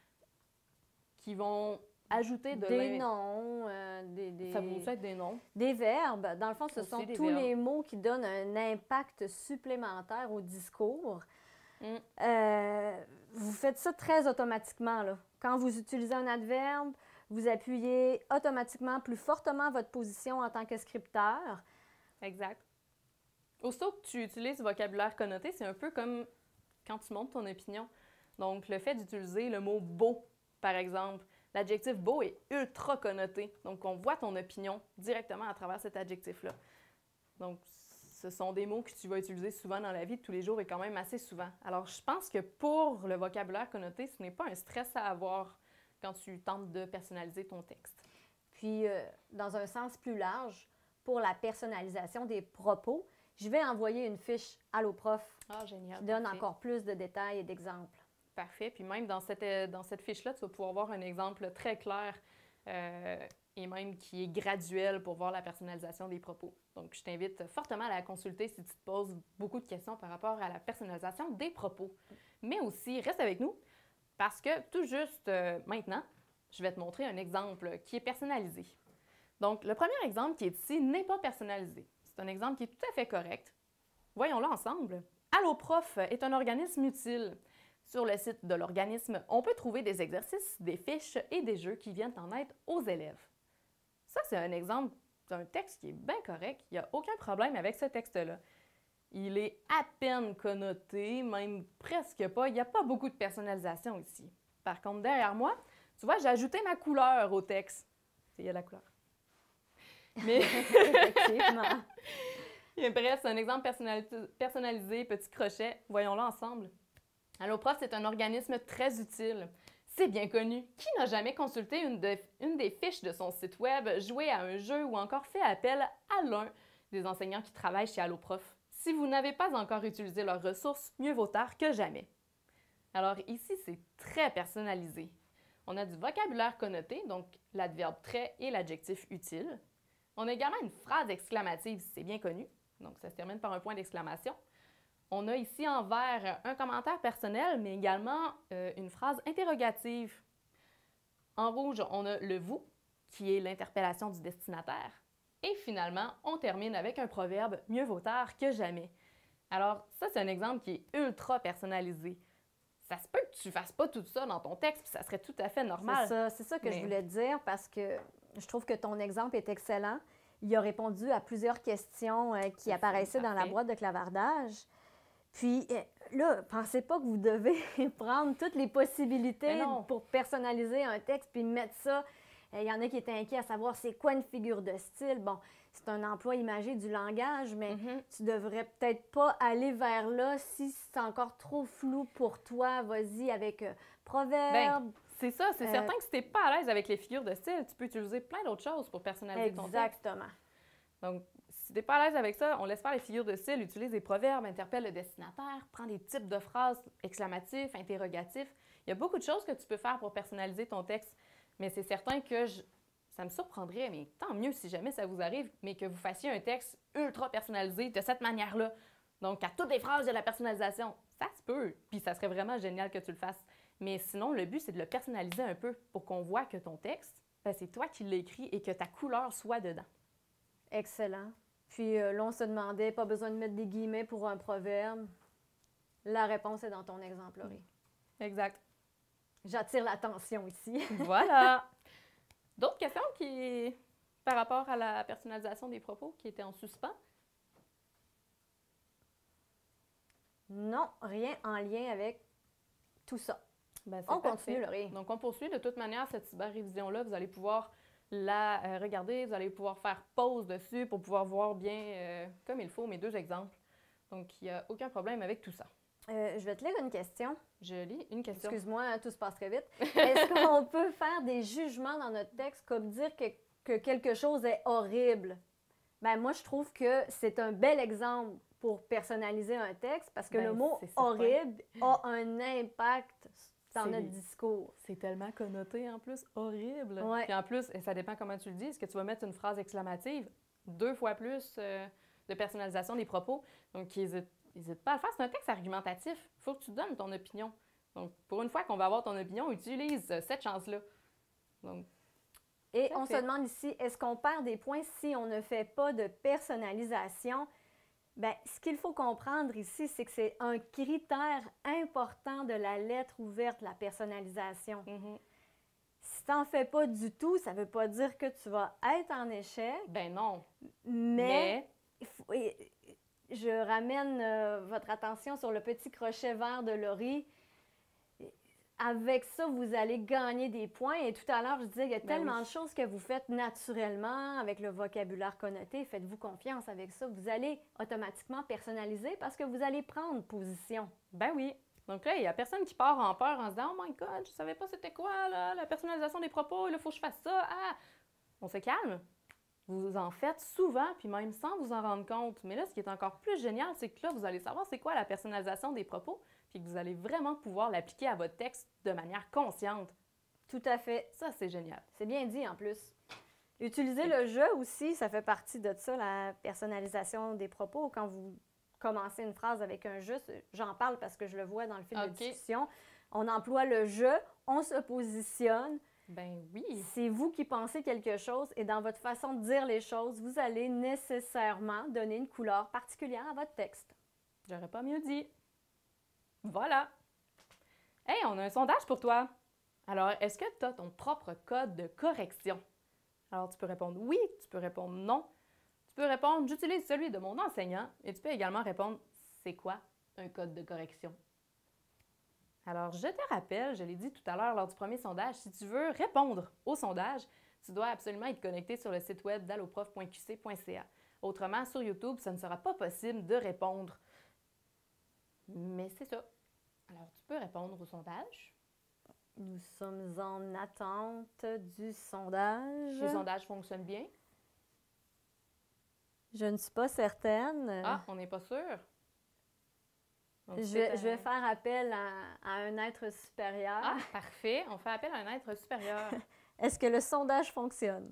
qui vont ajouter de des noms, Ça peut aussi être des noms. des verbes. Dans le fond, ce Aussi sont des tous verbes. les mots qui donnent un impact supplémentaire au discours. Mm. Vous faites ça très automatiquement, là. Quand vous utilisez un adverbe, vous appuyez automatiquement plus fortement votre position en tant que scripteur. Exact. Aussitôt que tu utilises du vocabulaire connoté, c'est un peu comme quand tu montres ton opinion. Donc, le fait d'utiliser le mot beau, par exemple, l'adjectif beau est ultra connoté. Donc, on voit ton opinion directement à travers cet adjectif-là. Donc, ce sont des mots que tu vas utiliser souvent dans la vie de tous les jours et quand même assez souvent. Alors, je pense que pour le vocabulaire connoté, ce n'est pas un stress à avoir quand tu tentes de personnaliser ton texte. Puis, dans un sens plus large, pour la personnalisation des propos, je vais envoyer une fiche Alloprof Ah, génial. qui donne Parfait. encore plus de détails et d'exemples. Parfait. Puis même dans cette fiche-là, tu vas pouvoir voir un exemple très clair et même qui est graduel pour voir la personnalisation des propos. Donc, je t'invite fortement à la consulter si tu te poses beaucoup de questions par rapport à la personnalisation des propos. Mais aussi, reste avec nous parce que tout juste maintenant, je vais te montrer un exemple qui est personnalisé. Donc, le premier exemple qui est ici n'est pas personnalisé. C'est un exemple qui est tout à fait correct. Voyons-le ensemble. Alloprof est un organisme utile. Sur le site de l'organisme, on peut trouver des exercices, des fiches et des jeux qui viennent en aide aux élèves. Ça, c'est un exemple d'un texte qui est bien correct. Il n'y a aucun problème avec ce texte-là. Il est à peine connoté, même presque pas. Il n'y a pas beaucoup de personnalisation ici. Par contre, derrière moi, tu vois, j'ai ajouté ma couleur au texte. Il y a la couleur. Mais Effectivement. bref, c'est un exemple personnalisé, petit crochet. Voyons-le ensemble. Alloprof, c'est un organisme très utile. C'est bien connu. Qui n'a jamais consulté une des fiches de son site web, joué à un jeu ou encore fait appel à l'un des enseignants qui travaillent chez Alloprof? Si vous n'avez pas encore utilisé leurs ressources, mieux vaut tard que jamais. Alors ici, c'est très personnalisé. On a du vocabulaire connoté, donc l'adverbe très et l'adjectif utile. On a également une phrase exclamative, c'est bien connu, donc ça se termine par un point d'exclamation. On a ici en vert un commentaire personnel, mais également une phrase interrogative. En rouge, on a le « vous », qui est l'interpellation du destinataire. Et finalement, on termine avec un proverbe « mieux vaut tard que jamais ». Alors, ça, c'est un exemple qui est ultra personnalisé. Ça se peut que tu ne fasses pas tout ça dans ton texte, puis ça serait tout à fait normal. C'est ça que je Mais- voulais te dire parce que je trouve que ton exemple est excellent. Il a répondu à plusieurs questions qui apparaissaient dans la Parfait. boîte de clavardage. Puis là, pensez pas que vous devez prendre toutes les possibilités Mais non. pour personnaliser un texte puis mettre ça. Il y en a qui étaient inquiets à savoir c'est quoi une figure de style. Bon, c'est un emploi imagé du langage, mais Mhm. tu devrais peut-être pas aller vers là si c'est encore trop flou pour toi. Vas-y avec proverbe. C'est ça, c'est certain que si tu n'es pas à l'aise avec les figures de style, tu peux utiliser plein d'autres choses pour personnaliser ton texte. Exactement. Donc, si tu n'es pas à l'aise avec ça, on laisse faire les figures de style, utilise des proverbes, interpelle le destinataire, prends des types de phrases exclamatifs, interrogatifs. Il y a beaucoup de choses que tu peux faire pour personnaliser ton texte, mais c'est certain que ça me surprendrait, mais tant mieux si jamais ça vous arrive, mais que vous fassiez un texte ultra personnalisé de cette manière-là. Donc, à toutes les phrases de la personnalisation, ça se peut, puis ça serait vraiment génial que tu le fasses. Mais sinon, le but, c'est de le personnaliser un peu pour qu'on voit que ton texte, c'est toi qui l'as écrit et que ta couleur soit dedans. Excellent. Puis là, on se demandait, pas besoin de mettre des guillemets pour un proverbe. La réponse est dans ton exemplaire. Exact. J'attire l'attention ici. Voilà. D'autres questions par rapport à la personnalisation des propos qui étaient en suspens? Non, rien en lien avec tout ça. Ben, c'est On parfait. continue, Laurie. Donc, on poursuit. De toute manière, cette cyber-révision-là, vous allez pouvoir la regarder, vous allez pouvoir faire pause dessus pour pouvoir voir bien comme il faut mes 2 exemples. Donc, il n'y a aucun problème avec tout ça. Je vais te lire une question. Je lis une question. Excuse-moi, tout se passe très vite. Est-ce qu'on peut faire des jugements dans notre texte comme dire que quelque chose est horrible? Ben, moi, je trouve que c'est un bel exemple pour personnaliser un texte parce que Ben, le mot c'est certain. horrible a un impact dans notre discours. C'est tellement connoté en plus, horrible. Ouais. Puis en plus, ça dépend comment tu le dis. Est-ce que tu vas mettre une phrase exclamative? 2 fois plus de personnalisation des propos. Donc, n'hésite pas à le faire. C'est un texte argumentatif. Il faut que tu donnes ton opinion. Donc, pour une fois qu'on va avoir ton opinion, utilise cette chance-là. Donc, Et Parfait. on se demande ici, est-ce qu'on perd des points si on ne fait pas de personnalisation? Bien, ce qu'il faut comprendre ici, c'est que c'est un critère important de la lettre ouverte, la personnalisation. Si tu n'en fais pas du tout, ça ne veut pas dire que tu vas être en échec, ben non. mais je ramène votre attention sur le petit crochet vert de Laurie. Avec ça, vous allez gagner des points. Et tout à l'heure, je disais, il y a tellement de choses que vous faites naturellement avec le vocabulaire connoté. Faites-vous confiance avec ça. Vous allez automatiquement personnaliser parce que vous allez prendre position. Ben oui. Donc là, il n'y a personne qui part en peur en se disant « Oh my God, je savais pas c'était quoi, là, la personnalisation des propos, il faut que je fasse ça. Ah! » On se calme. Vous en faites souvent, puis même sans vous en rendre compte. Mais là, ce qui est encore plus génial, c'est que là, vous allez savoir c'est quoi la personnalisation des propos, puis que vous allez vraiment pouvoir l'appliquer à votre texte de manière consciente. Tout à fait. Ça, c'est génial. C'est bien dit en plus. Utiliser le jeu aussi, ça fait partie de ça, la personnalisation des propos. Quand vous commencez une phrase avec un jeu, j'en parle parce que je le vois dans le fil de discussion, on emploie le jeu, on se positionne. Ben oui. C'est vous qui pensez quelque chose et dans votre façon de dire les choses, vous allez nécessairement donner une couleur particulière à votre texte. J'aurais pas mieux dit. Voilà. Hey, on a un sondage pour toi. Alors, est-ce que tu as ton propre code de correction? Alors, tu peux répondre oui, tu peux répondre non. Tu peux répondre j'utilise celui de mon enseignant et tu peux également répondre c'est quoi un code de correction? Alors, je te rappelle, je l'ai dit tout à l'heure lors du premier sondage, si tu veux répondre au sondage, tu dois absolument être connecté sur le site web d'alloprof.qc.ca. Autrement, sur YouTube, ça ne sera pas possible de répondre. Mais c'est ça. Alors, tu peux répondre au sondage. Nous sommes en attente du sondage. Le sondage fonctionne bien? Je ne suis pas certaine. Ah, on n'est pas sûr? Donc, je vais faire appel à un être supérieur. Ah, parfait. On fait appel à un être supérieur. Est-ce que le sondage fonctionne?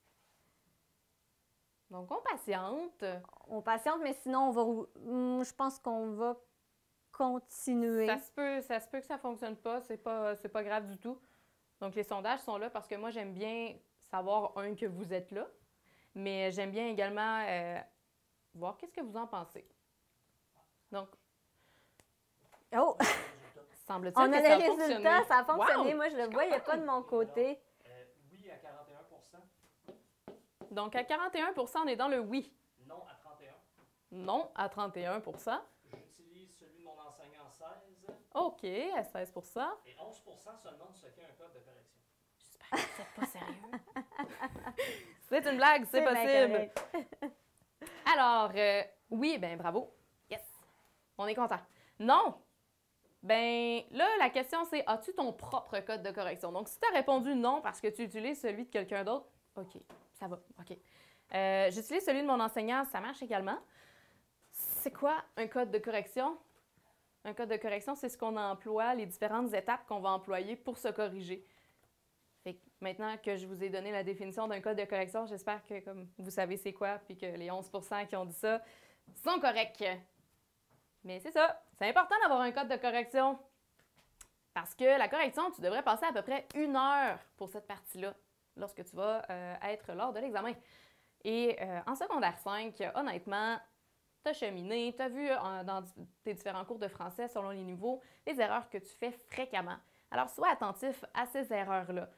Donc, on patiente. On patiente, mais sinon, je pense qu'on va continuer. Ça se peut que ça ne fonctionne pas. C'est pas grave du tout. Donc, les sondages sont là parce que moi, j'aime bien savoir, que vous êtes là, mais j'aime bien également voir qu'est-ce que vous en pensez. Donc, oh! semble-t-il On que a ça a les fonctionné. résultats, ça a fonctionné. Wow! Moi, je le vois, il n'y a pas de mon côté. Oui à 41%. Donc, à 41 on est dans le oui. Non à 31. Non à 31 J'utilise celui de mon enseignant 16. OK, à 16 Et 11% se demandent ce qu'est un code de correction. J'espère que vous n'êtes pas sérieux. C'est une blague, c'est bien possible. correct. Alors, oui, ben bravo. Yes. On est content. Non. Ben là, la question c'est, as-tu ton propre code de correction? Donc, si tu as répondu non parce que tu utilises celui de quelqu'un d'autre, OK, ça va, OK. J'utilise celui de mon enseignant, ça marche également. C'est quoi un code de correction? Un code de correction, c'est ce qu'on emploie, les différentes étapes qu'on va employer pour se corriger. Fait que maintenant que je vous ai donné la définition d'un code de correction, j'espère que comme vous savez c'est quoi, puis que les 11 qui ont dit ça sont corrects. Mais c'est ça, c'est important d'avoir un code de correction. Parce que la correction, tu devrais passer à peu près 1 heure pour cette partie-là, lorsque tu vas être lors de l'examen. Et en secondaire 5, honnêtement, tu as cheminé, tu as vu dans tes différents cours de français, selon les niveaux, les erreurs que tu fais fréquemment. Alors, sois attentif à ces erreurs-là.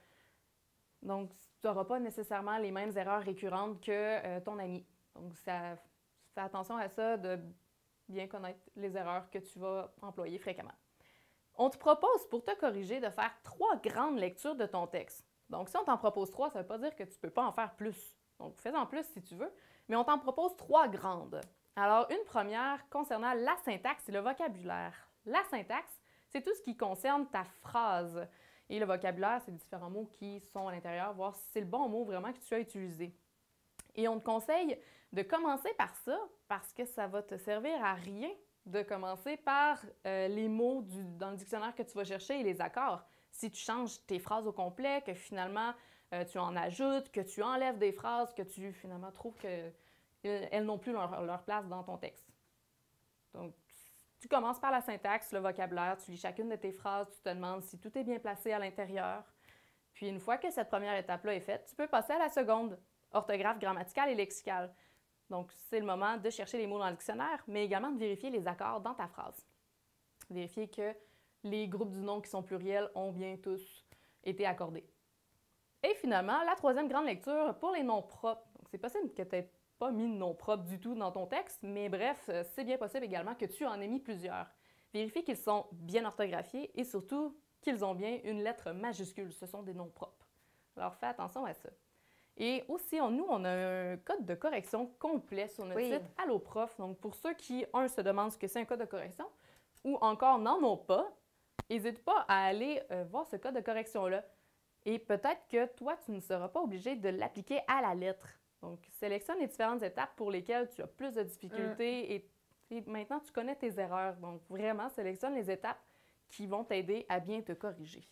Donc, tu n'auras pas nécessairement les mêmes erreurs récurrentes que ton ami. Donc, fais attention à ça, de bien connaître les erreurs que tu vas employer fréquemment. On te propose, pour te corriger, de faire 3 grandes lectures de ton texte. Donc, si on t'en propose 3, ça ne veut pas dire que tu ne peux pas en faire plus. Donc, fais-en plus si tu veux, mais on t'en propose 3 grandes. Alors, une première concernant la syntaxe et le vocabulaire. La syntaxe, c'est tout ce qui concerne ta phrase. Et le vocabulaire, c'est les différents mots qui sont à l'intérieur, voir si c'est le bon mot vraiment que tu as utilisé. Et on te conseille de commencer par ça parce que ça va te servir à rien de commencer par les mots dans le dictionnaire que tu vas chercher et les accords. Si tu changes tes phrases au complet, que finalement tu en ajoutes, que tu enlèves des phrases, que tu finalement trouves qu'elles n'ont plus leur place dans ton texte. Donc, tu commences par la syntaxe, le vocabulaire, tu lis chacune de tes phrases, tu te demandes si tout est bien placé à l'intérieur. Puis une fois que cette première étape-là est faite, tu peux passer à la seconde, orthographe grammaticale et lexicale. Donc, c'est le moment de chercher les mots dans le dictionnaire, mais également de vérifier les accords dans ta phrase. Vérifier que les groupes du nom qui sont pluriels ont bien tous été accordés. Et finalement, la troisième grande lecture pour les noms propres. Donc, c'est possible que tu n'aies pas mis de nom propre du tout dans ton texte, mais bref, c'est bien possible également que tu en aies mis plusieurs. Vérifie qu'ils sont bien orthographiés et surtout qu'ils ont bien une lettre majuscule. Ce sont des noms propres. Alors, fais attention à ça. Et aussi, nous, on a un code de correction complet sur notre site Allo Prof. Donc, pour ceux qui, se demandent ce que c'est un code de correction ou encore n'en ont pas, n'hésite pas à aller voir ce code de correction-là. Et peut-être que toi, tu ne seras pas obligé de l'appliquer à la lettre. Donc, sélectionne les différentes étapes pour lesquelles tu as plus de difficultés et maintenant, tu connais tes erreurs. Donc, vraiment, sélectionne les étapes qui vont t'aider à bien te corriger.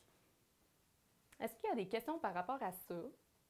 Est-ce qu'il y a des questions par rapport à ça?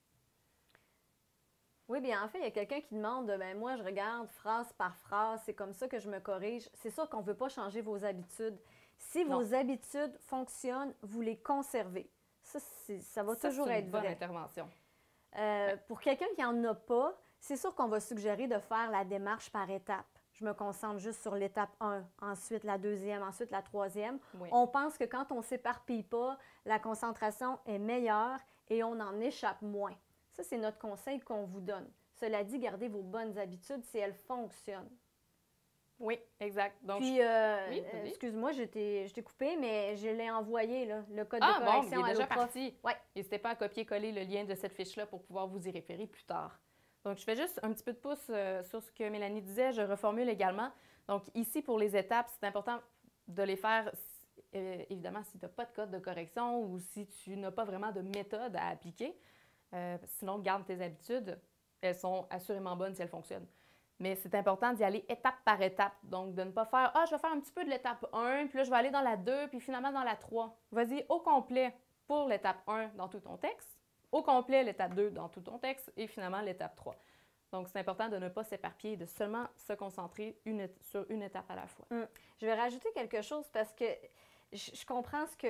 Oui, bien en fait, il y a quelqu'un qui demande, moi je regarde phrase par phrase, c'est comme ça que je me corrige. C'est sûr qu'on ne veut pas changer vos habitudes. Si vos habitudes fonctionnent, vous les conservez. Ça va toujours être vrai. C'est une bonne intervention. Pour quelqu'un qui n'en a pas, c'est sûr qu'on va suggérer de faire la démarche par étapes. Je me concentre juste sur l'étape 1, ensuite la deuxième, ensuite la troisième. Oui. On pense que quand on ne s'éparpille pas, la concentration est meilleure et on en échappe moins. Ça, c'est notre conseil qu'on vous donne. Cela dit, gardez vos bonnes habitudes si elles fonctionnent. Oui, exact. Donc, puis, excuse-moi, je t'ai coupé, mais je l'ai envoyé, là, le code de correction. Bon, il est déjà parti. Oui. N'hésitez pas à copier-coller le lien de cette fiche-là pour pouvoir vous y référer plus tard. Donc, je fais juste un petit peu de pouce sur ce que Mélanie disait. Je reformule également. Donc, ici, pour les étapes, c'est important de les faire, évidemment, si tu n'as pas de code de correction ou si tu n'as pas vraiment de méthode à appliquer. Sinon, garde tes habitudes. Elles sont assurément bonnes si elles fonctionnent. Mais c'est important d'y aller étape par étape. Donc, de ne pas faire « Ah, je vais faire un petit peu de l'étape 1, puis là, je vais aller dans la 2, puis finalement dans la 3. » Vas-y au complet pour l'étape 1 dans tout ton texte, au complet l'étape 2 dans tout ton texte, et finalement l'étape 3. Donc, c'est important de ne pas s'éparpiller, de seulement se concentrer sur une étape à la fois. Je vais rajouter quelque chose parce que je comprends ce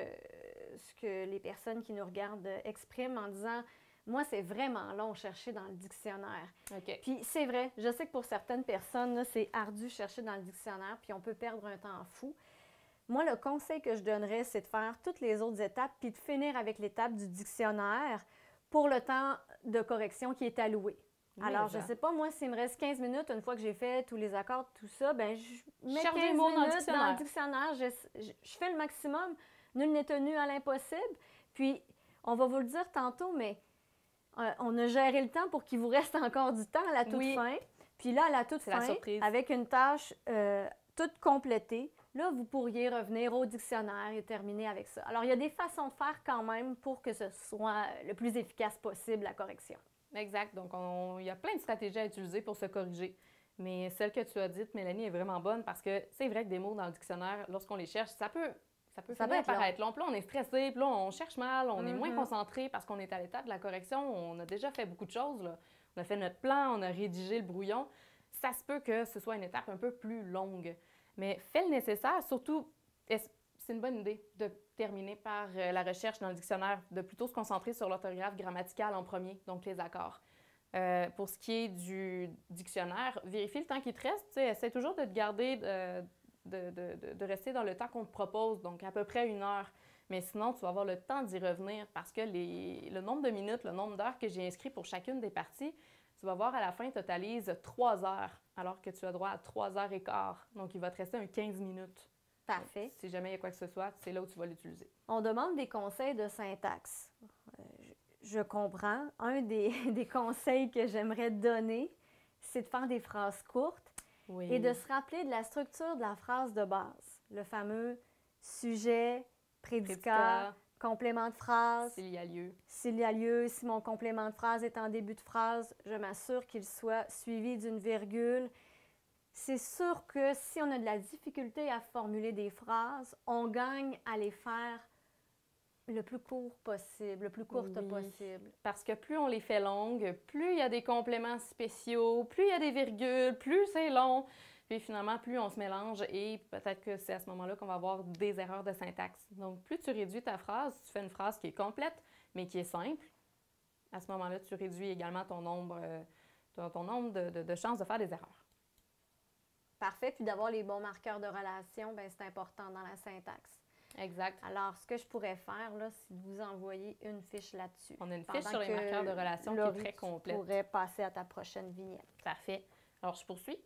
que les personnes qui nous regardent expriment en disant « Moi, c'est vraiment long chercher dans le dictionnaire. Okay. » Puis c'est vrai, je sais que pour certaines personnes, c'est ardu chercher dans le dictionnaire, puis on peut perdre un temps fou. Moi, le conseil que je donnerais, c'est de faire toutes les autres étapes, puis de finir avec l'étape du dictionnaire pour le temps de correction qui est alloué. Alors, je ne sais pas, moi, s'il me reste 15 minutes, une fois que j'ai fait tous les accords, tout ça, bien, je mets 15 minutes dans le dictionnaire. Je fais le maximum. Nul n'est tenu à l'impossible. Puis, on va vous le dire tantôt, mais on a géré le temps pour qu'il vous reste encore du temps à la toute fin. Puis là, à la toute fin, avec une tâche toute complétée, là, vous pourriez revenir au dictionnaire et terminer avec ça. Alors, il y a des façons de faire quand même pour que ce soit le plus efficace possible, la correction. Exact. Donc, il y a plein de stratégies à utiliser pour se corriger. Mais celle que tu as dite, Mélanie, est vraiment bonne parce que c'est vrai que des mots dans le dictionnaire, lorsqu'on les cherche, ça peut paraître long. Puis là, on est stressé, puis là, on cherche mal, on est moins concentré parce qu'on est à l'étape de la correction. On a déjà fait beaucoup de choses, là. On a fait notre plan, on a rédigé le brouillon. Ça se peut que ce soit une étape un peu plus longue. Mais fais le nécessaire, surtout, c'est une bonne idée de terminer par la recherche dans le dictionnaire, de plutôt se concentrer sur l'orthographe grammaticale en premier, donc les accords. Pour ce qui est du dictionnaire, vérifie le temps qui te reste. Essaie toujours de te garder, de rester dans le temps qu'on te propose, donc à peu près 1 heure. Mais sinon, tu vas avoir le temps d'y revenir parce que le nombre de minutes, le nombre d'heures que j'ai inscrit pour chacune des parties, tu vas voir à la fin, totalise 3 heures, alors que tu as droit à 3 heures et quart. Donc, il va te rester un 15 minutes. Parfait. Donc, si jamais il y a quoi que ce soit, c'est là où tu vas l'utiliser. On demande des conseils de syntaxe. Je comprends. Un des conseils que j'aimerais donner, c'est de faire des phrases courtes Oui. et de se rappeler de la structure de la phrase de base. Le fameux sujet, prédicat, complément de phrase. S'il y a lieu. S'il y a lieu, si mon complément de phrase est en début de phrase, je m'assure qu'il soit suivi d'une virgule. C'est sûr que si on a de la difficulté à formuler des phrases, on gagne à les faire le plus court possible, le plus courte Oui. possible. Parce que plus on les fait longues, plus il y a des compléments spéciaux, plus il y a des virgules, plus c'est long. Puis finalement, plus on se mélange et peut-être que c'est à ce moment-là qu'on va avoir des erreurs de syntaxe. Donc, plus tu réduis ta phrase, tu fais une phrase qui est complète, mais qui est simple. À ce moment-là, tu réduis également ton nombre de chances de faire des erreurs. Parfait. Puis d'avoir les bons marqueurs de relation, bien, c'est important dans la syntaxe. Exact. Alors, ce que je pourrais faire, là, c'est de vous envoyer une fiche là-dessus. On a une fiche Pendant sur les que marqueurs de relation qui est Laurie, très complète. Tu pourrais passer à ta prochaine vignette. Parfait. Alors, je poursuis.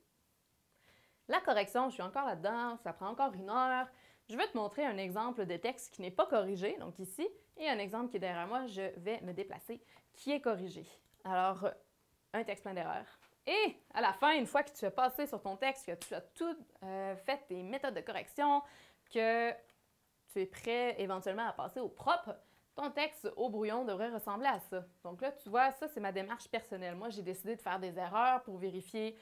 La correction, je suis encore là-dedans, ça prend encore 1 heure. Je vais te montrer un exemple de texte qui n'est pas corrigé, donc ici, et un exemple qui est derrière moi, je vais me déplacer, qui est corrigé. Alors, un texte plein d'erreurs. Et à la fin, une fois que tu as passé sur ton texte, que tu as tout fait tes méthodes de correction, que tu es prêt éventuellement à passer au propre, ton texte au brouillon devrait ressembler à ça. Donc là, tu vois, ça, c'est ma démarche personnelle. Moi, j'ai décidé de faire des erreurs pour vérifier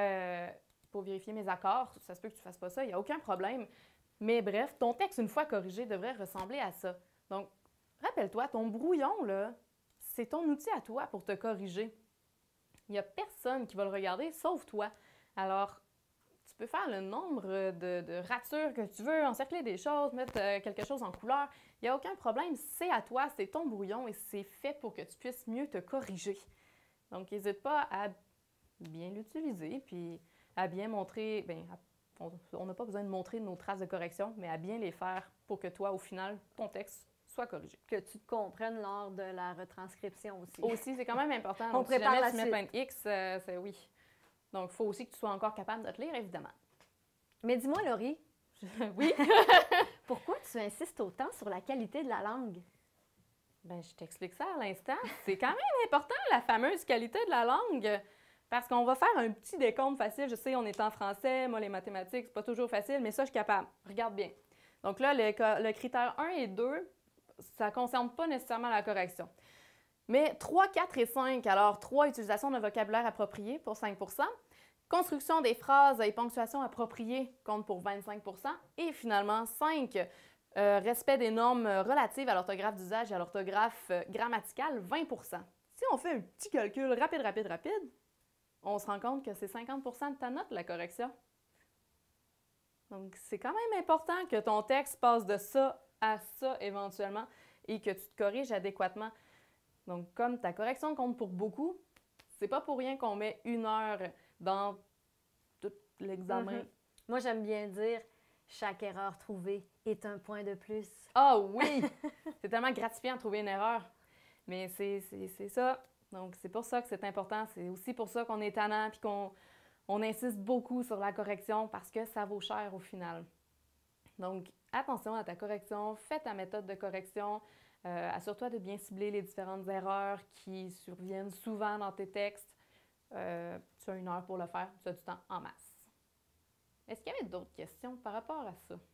mes accords. Ça se peut que tu ne fasses pas ça, il n'y a aucun problème. Mais bref, ton texte, une fois corrigé, devrait ressembler à ça. Donc, rappelle-toi, ton brouillon, là, c'est ton outil à toi pour te corriger. Il n'y a personne qui va le regarder, sauf toi. Alors, tu peux faire le nombre de ratures que tu veux, encercler des choses, mettre quelque chose en couleur. Il n'y a aucun problème, c'est à toi, c'est ton brouillon et c'est fait pour que tu puisses mieux te corriger. Donc, n'hésite pas à bien l'utiliser, puis à bien montrer, on n'a pas besoin de montrer nos traces de correction, mais à bien les faire pour que toi, au final, ton texte soit corrigé. Que tu te comprennes lors de la retranscription aussi. Aussi, c'est quand même important. On Donc, si prépare jamais la tu mets suite. plein de X, c'est oui. Donc, il faut aussi que tu sois encore capable de te lire, évidemment. Mais dis-moi, Laurie, Oui? pourquoi tu insistes autant sur la qualité de la langue? Bien, je t'explique ça à l'instant. C'est quand même important, la fameuse qualité de la langue. Parce qu'on va faire un petit décompte facile. Je sais, on est en français, moi, les mathématiques, c'est pas toujours facile, mais ça, je suis capable. Regarde bien. Donc là, le critère 1 et 2, ça ne concerne pas nécessairement la correction. Mais 3, 4 et 5, alors 3, utilisation de vocabulaire approprié pour 5 construction des phrases et ponctuation appropriée compte pour 25 et finalement 5, respect des normes relatives à l'orthographe d'usage et à l'orthographe grammaticale, 20 Si on fait un petit calcul rapide, on se rend compte que c'est 50 de ta note, la correction. Donc, c'est quand même important que ton texte passe de ça à ça éventuellement et que tu te corriges adéquatement. Donc, comme ta correction compte pour beaucoup, c'est pas pour rien qu'on met 1 heure dans tout l'examen. Moi, j'aime bien dire chaque erreur trouvée est un point de plus. Ah oui! C'est tellement gratifiant de trouver une erreur. Mais c'est ça. Donc, c'est pour ça que c'est important. C'est aussi pour ça qu'on est tannant et qu'on insiste beaucoup sur la correction parce que ça vaut cher au final. Donc, attention à ta correction. Fais ta méthode de correction. Assure-toi de bien cibler les différentes erreurs qui surviennent souvent dans tes textes. Tu as 1 heure pour le faire. Tu as du temps en masse. Est-ce qu'il y avait d'autres questions par rapport à ça?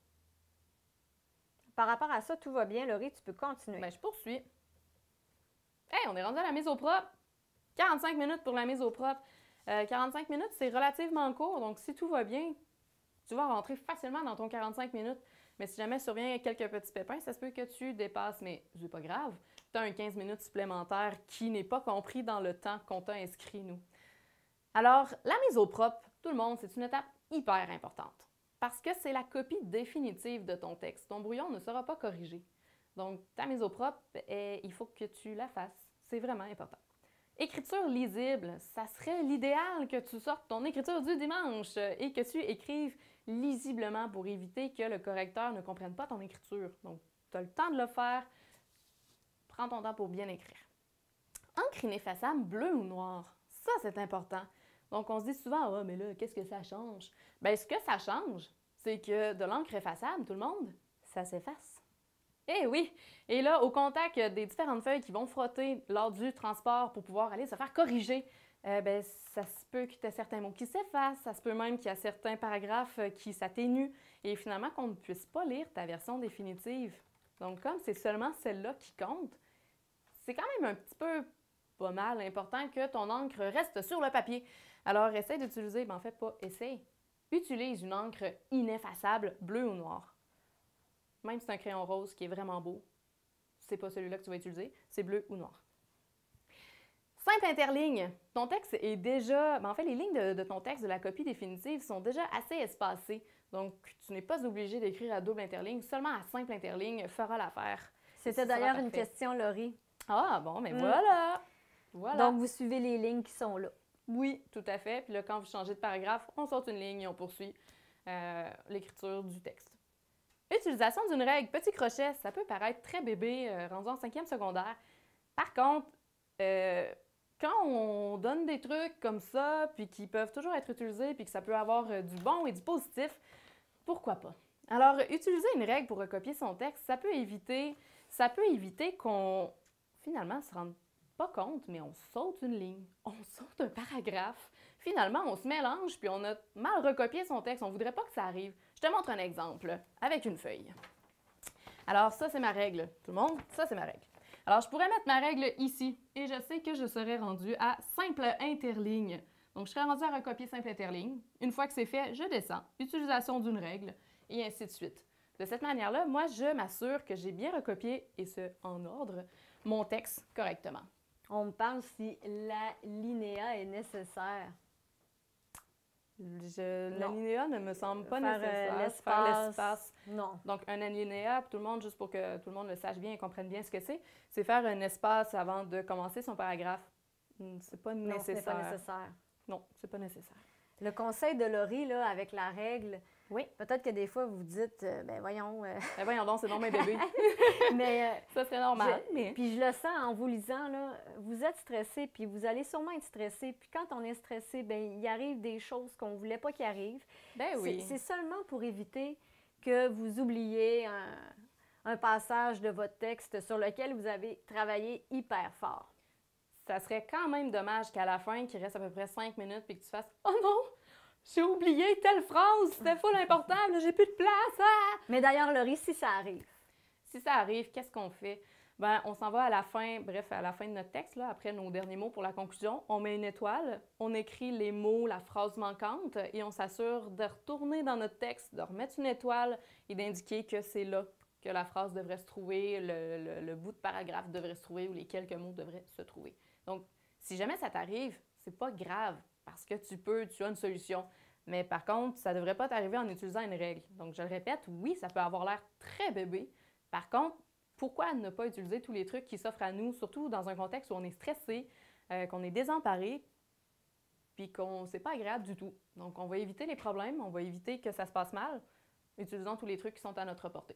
Par rapport à ça, tout va bien. Laurie, tu peux continuer. Bien, je poursuis. Hey, on est rendu à la mise au propre. 45 minutes pour la mise au propre. 45 minutes, c'est relativement court. Donc, si tout va bien, tu vas rentrer facilement dans ton 45 minutes. Mais si jamais survient quelques petits pépins, ça se peut que tu dépasses. Mais c'est pas grave. Tu as un 15 minutes supplémentaire qui n'est pas compris dans le temps qu'on t'a inscrit, nous. Alors, la mise au propre, tout le monde, c'est une étape hyper importante. Parce que c'est la copie définitive de ton texte. Ton brouillon ne sera pas corrigé. Donc, ta mise au propre, il faut que tu la fasses. C'est vraiment important. Écriture lisible, ça serait l'idéal que tu sortes ton écriture du dimanche et que tu écrives lisiblement pour éviter que le correcteur ne comprenne pas ton écriture. Donc, tu as le temps de le faire, prends ton temps pour bien écrire. Encre ineffaçable, bleu ou noir? Ça, c'est important. Donc, on se dit souvent, « Ah, mais là, qu'est-ce que ça change? » Bien, ce que ça change, c'est que de l'encre effaçable, tout le monde, ça s'efface. Eh oui! Et là, au contact des différentes feuilles qui vont frotter lors du transport pour pouvoir aller se faire corriger, ben, ça se peut que tu aies certains mots qui s'effacent, ça se peut même qu'il y a certains paragraphes qui s'atténuent et finalement qu'on ne puisse pas lire ta version définitive. Donc, comme c'est seulement celle-là qui compte, c'est quand même un petit peu pas mal important que ton encre reste sur le papier. Alors, essaie d'utiliser, ben en fait, pas essaie. Utilise une encre ineffaçable, bleu ou noir. Même si c'est un crayon rose qui est vraiment beau, c'est pas celui-là que tu vas utiliser, c'est bleu ou noir. Simple interligne. Ton texte est déjà... Ben en fait, les lignes de ton texte, de la copie définitive, sont déjà assez espacées. Donc, tu n'es pas obligé d'écrire à double interligne. Seulement à simple interligne fera l'affaire. C'était d'ailleurs une question, Laurie. Ah, bon, mais voilà! Voilà. Donc, vous suivez les lignes qui sont là. Oui, tout à fait. Puis là, quand vous changez de paragraphe, on saute une ligne et on poursuit l'écriture du texte. Utilisation d'une règle, petit crochet, ça peut paraître très bébé, rendu en 5e secondaire. Par contre, quand on donne des trucs comme ça, puis qui peuvent toujours être utilisés, puis que ça peut avoir du bon et du positif, pourquoi pas? Alors, utiliser une règle pour recopier son texte, ça peut éviter qu'on, finalement, se rende pas compte, mais on saute une ligne, on saute un paragraphe. Finalement, on se mélange, puis on a mal recopié son texte. On voudrait pas que ça arrive. Je te montre un exemple avec une feuille. Alors, ça, c'est ma règle. Tout le monde, ça, c'est ma règle. Alors, je pourrais mettre ma règle ici, et je sais que je serais rendue à simple interligne. Donc, je serais rendue à recopier simple interligne. Une fois que c'est fait, je descends. Utilisation d'une règle, et ainsi de suite. De cette manière-là, moi, je m'assure que j'ai bien recopié, et ce, en ordre, mon texte correctement. On me parle si l'alinéa est nécessaire. L'alinéa ne me semble pas Faire, nécessaire. l'espace. L'espace. Non. Donc, un alinéa, pour tout le monde, juste pour que tout le monde le sache bien et comprenne bien ce que c'est faire un espace avant de commencer son paragraphe. C'est pas nécessaire. Non, ce n'est pas nécessaire. Non, c'est pas nécessaire. Le conseil de Laurie, là, avec la règle, oui. Peut-être que des fois, vous dites, ben voyons... Ben voyons donc, c'est non mes bébés. Mais ça serait normal. Mais... Puis je le sens en vous lisant, là, vous êtes stressé, puis vous allez sûrement être stressé. Puis quand on est stressé, ben il arrive des choses qu'on ne voulait pas qu'il arrive. Ben oui. C'est seulement pour éviter que vous oubliez un passage de votre texte sur lequel vous avez travaillé hyper fort. Ça serait quand même dommage qu'à la fin, qu'il reste à peu près 5 minutes, puis que tu fasses « Oh non! J'ai oublié telle phrase, c'était full important, là, j'ai plus de place! Ah! » Mais d'ailleurs, Laurie, si ça arrive. Si ça arrive, qu'est-ce qu'on fait? Ben, on s'en va à la fin, bref, à la fin de notre texte, là, après nos derniers mots pour la conclusion. On met une étoile, on écrit les mots, la phrase manquante, et on s'assure de retourner dans notre texte, de remettre une étoile et d'indiquer que c'est là que la phrase devrait se trouver, le bout de paragraphe devrait se trouver ou les quelques mots devraient se trouver. Donc, si jamais ça t'arrive, c'est pas grave. Parce que tu as une solution. Mais par contre, ça ne devrait pas t'arriver en utilisant une règle. Donc, je le répète, oui, ça peut avoir l'air très bébé. Par contre, pourquoi ne pas utiliser tous les trucs qui s'offrent à nous, surtout dans un contexte où on est stressé, qu'on est désemparé, puis qu'on c'est pas agréable du tout. Donc, on va éviter les problèmes, on va éviter que ça se passe mal, utilisant tous les trucs qui sont à notre portée.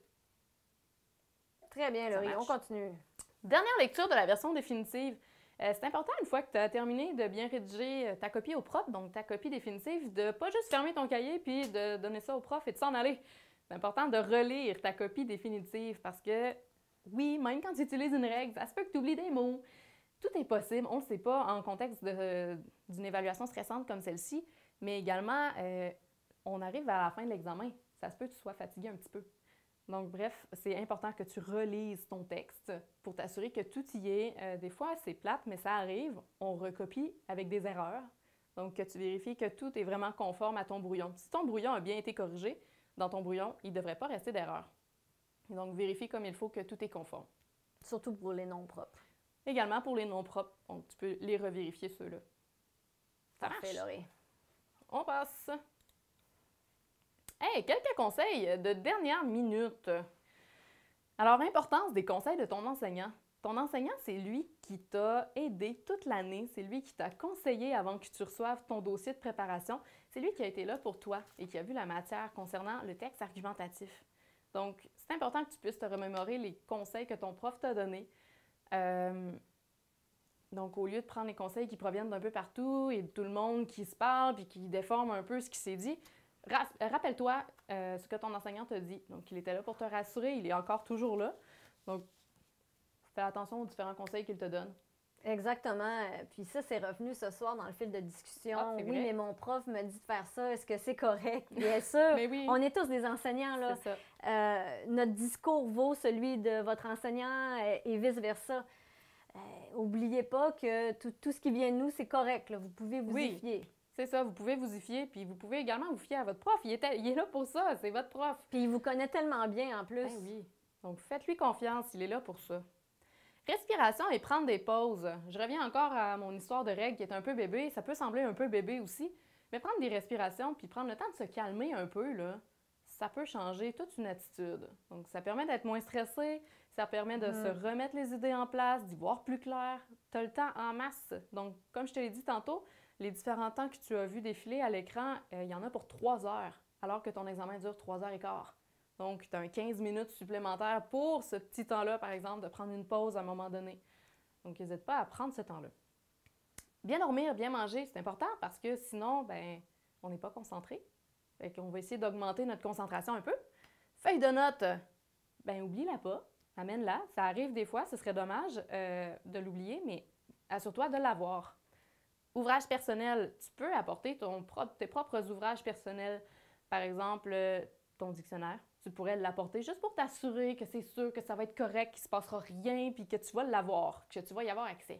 Très bien, Laurie, on continue. Dernière lecture de la version définitive. C'est important, une fois que tu as terminé de bien rédiger ta copie au prof, donc ta copie définitive, de pas juste fermer ton cahier puis de donner ça au prof et de s'en aller. C'est important de relire ta copie définitive parce que, oui, même quand tu utilises une règle, ça se peut que tu oublies des mots. Tout est possible, on ne le sait pas en contexte d'une évaluation stressante comme celle-ci, mais également, on arrive à la fin de l'examen. Ça se peut que tu sois fatigué un petit peu. Donc, bref, c'est important que tu relises ton texte pour t'assurer que tout y est. Des fois, c'est plate, mais ça arrive. On recopie avec des erreurs. Donc, que tu vérifies que tout est vraiment conforme à ton brouillon. Si ton brouillon a bien été corrigé, dans ton brouillon, il ne devrait pas rester d'erreur. Donc, vérifie comme il faut que tout est conforme. Surtout pour les noms propres. Également pour les noms propres. Donc, tu peux les revérifier, ceux-là. Parfait, Laurie. On passe. Hey, quelques conseils de dernière minute. Alors, importance des conseils de ton enseignant. Ton enseignant, c'est lui qui t'a aidé toute l'année. C'est lui qui t'a conseillé avant que tu reçoives ton dossier de préparation. C'est lui qui a été là pour toi et qui a vu la matière concernant le texte argumentatif. Donc, c'est c'est important que tu puisses te remémorer les conseils que ton prof t'a donnés. Donc, au lieu de prendre les conseils qui proviennent d'un peu partout et de tout le monde qui se parle puis qui déforme un peu ce qui s'est dit, rappelle-toi ce que ton enseignant t'a dit. Donc, il était là pour te rassurer, il est encore toujours là. Donc, fais attention aux différents conseils qu'il te donne. Exactement. Puis ça, c'est revenu ce soir dans le fil de discussion. Ah, c'est oui, vrai? mais mon prof me dit de faire ça. Est-ce que c'est correct? Bien sûr. Mais oui, On est tous des enseignants, là. c'est ça. Notre discours vaut celui de votre enseignant et vice-versa. Oubliez pas que tout ce qui vient de nous, c'est correct, là. Vous pouvez vous y fier. C'est ça, vous pouvez vous y fier, puis vous pouvez également vous fier à votre prof. Il est là pour ça, c'est votre prof. Puis il vous connaît tellement bien en plus. Ben oui. Donc, faites-lui confiance, il est là pour ça. Respiration et prendre des pauses. Je reviens encore à mon histoire de règle qui est un peu bébé. Ça peut sembler un peu bébé aussi, mais prendre des respirations puis prendre le temps de se calmer un peu, là, ça peut changer toute une attitude. Donc, ça permet d'être moins stressé, ça permet de se remettre les idées en place, d'y voir plus clair. Tu as le temps en masse. Donc, comme je te l'ai dit tantôt, les différents temps que tu as vus défiler à l'écran, il y en a pour 3 heures, alors que ton examen dure 3 heures et quart. Donc, tu as un 15 minutes supplémentaires pour ce petit temps-là, par exemple, de prendre une pause à un moment donné. Donc, n'hésite pas à prendre ce temps-là. Bien dormir, bien manger, c'est important parce que sinon, on n'est pas concentré. Fait qu'on va essayer d'augmenter notre concentration un peu. Feuille de notes, oublie-la pas, amène-la. Ça arrive des fois, ce serait dommage de l'oublier, mais assure-toi de l'avoir. Ouvrage personnel, tu peux apporter tes propres ouvrages personnels. Par exemple, ton dictionnaire. Tu pourrais l'apporter juste pour t'assurer que c'est sûr que ça va être correct, qu'il ne se passera rien, puis que tu vas l'avoir, que tu vas y avoir accès.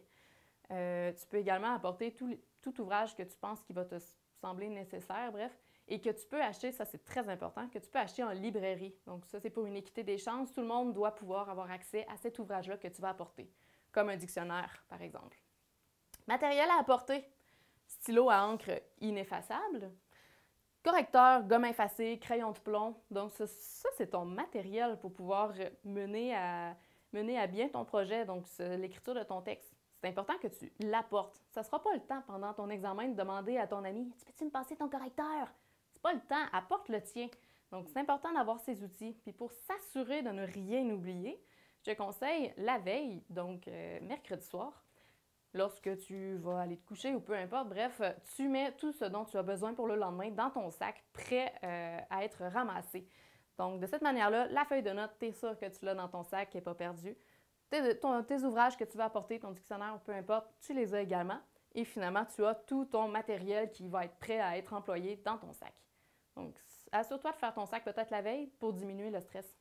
Tu peux également apporter tout ouvrage que tu penses qui va te sembler nécessaire, bref, et que tu peux acheter, ça c'est très important, que tu peux acheter en librairie. Donc ça, c'est pour une équité des chances. Tout le monde doit pouvoir avoir accès à cet ouvrage-là que tu vas apporter, comme un dictionnaire, par exemple. Matériel à apporter. Stylo à encre ineffaçable. Correcteur, gomme effacée, crayon de plomb. Donc, ça c'est ton matériel pour pouvoir mener à bien ton projet, donc l'écriture de ton texte. C'est important que tu l'apportes. Ça ne sera pas le temps pendant ton examen de demander à ton ami « Peux-tu me passer ton correcteur? » C'est pas le temps, apporte le tien. Donc, c'est important d'avoir ces outils. Puis pour s'assurer de ne rien oublier, je te conseille la veille, donc mercredi soir, lorsque tu vas aller te coucher ou peu importe, bref, tu mets tout ce dont tu as besoin pour le lendemain dans ton sac, prêt à être ramassé. Donc, de cette manière-là, la feuille de notes, tu es sûr que tu l'as dans ton sac, qui n'est pas perdu. Tes ouvrages que tu vas apporter, ton dictionnaire, peu importe, tu les as également. Et finalement, tu as tout ton matériel qui va être prêt à être employé dans ton sac. Donc, assure-toi de faire ton sac peut-être la veille pour diminuer le stress.